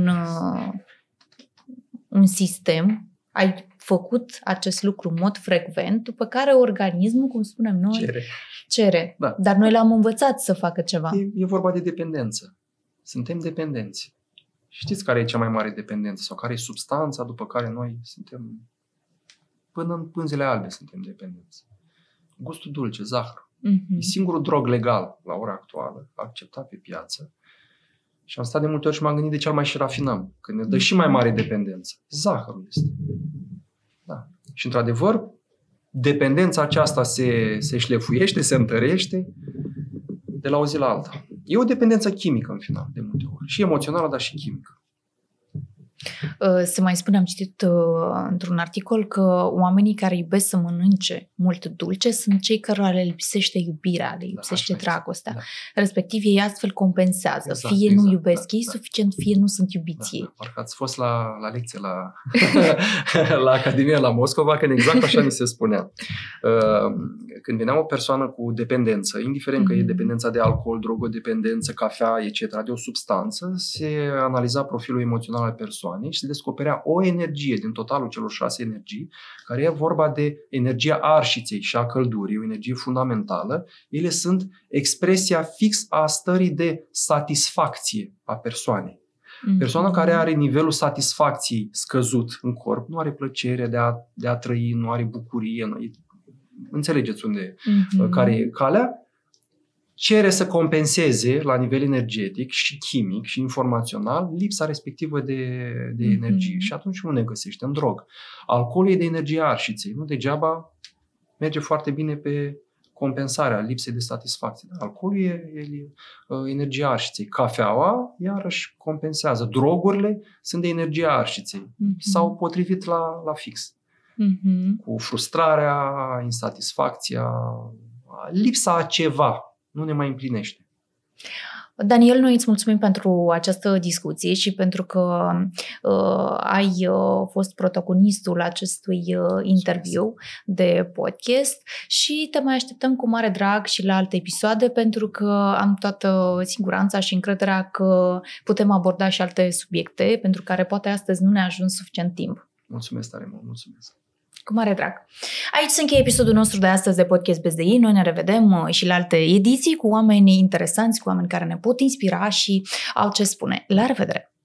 un sistem, ai făcut acest lucru în mod frecvent, după care organismul, cum spunem noi, cere. Da. Dar noi l-am învățat să facă ceva. E vorba de dependență. Suntem dependenți. Știți care e cea mai mare dependență sau care e substanța după care noi suntem, până în pânzele albe suntem dependenți? Gustul dulce, zahăr. E singurul drog legal la ora actuală, acceptat pe piață. Și am stat de multe ori și m-am gândit de ce mai și rafinăm, că ne dă și mai mare dependență. Zahărul este. Da. Și într-adevăr, dependența aceasta se șlefuiește, se întărește de la o zi la alta. E o dependență chimică în final, de multe ori. Și emoțională, dar și chimică. Se mai spune, am citit într-un articol că oamenii care iubesc să mănânce mult dulce sunt cei care le lipsește iubirea, le lipsește dragostea. Da. Respectiv, ei astfel compensează. Fie nu iubesc ei suficient, fie nu sunt iubiți ei. Parcă ați fost la lecție la Academia la Moscova, când exact așa ni se spunea. Când venea o persoană cu dependență, indiferent că e dependența de alcool, drogodependență, cafea, etc., de o substanță, se analiza profilul emoțional al persoanei și se descoperea o energie din totalul celor 6 energii, care e vorba de energia arșiței și a căldurii, o energie fundamentală. Ele sunt expresia fix a stării de satisfacție a persoanei. Persoana care are nivelul satisfacției scăzut în corp nu are plăcere de a trăi, nu are bucurie, înțelegeți care e calea, cere să compenseze la nivel energetic și chimic și informațional lipsa respectivă de energie. Și atunci nu ne găsește în drog. Alcoolul e de energie arșiței. Nu degeaba merge foarte bine pe compensarea lipsei de satisfacție. Alcoolul e energia arșiței. Cafeaua, iarăși, compensează. Drogurile sunt de energia arșiței. S-au potrivit la fix. Cu frustrarea, insatisfacția, lipsa a ceva nu ne mai împlinește. Daniel, noi îți mulțumim pentru această discuție și pentru că ai fost protagonistul acestui interviu de podcast și te mai așteptăm cu mare drag și la alte episoade, pentru că am toată siguranța și încrederea că putem aborda și alte subiecte pentru care poate astăzi nu ne-a ajuns suficient timp. Mulțumesc tare mult, mulțumesc! Cu mare drag. Aici se încheie episodul nostru de astăzi de Podcast BZI. Noi ne revedem și la alte ediții cu oameni interesanți, cu oameni care ne pot inspira și au ce spune. La revedere!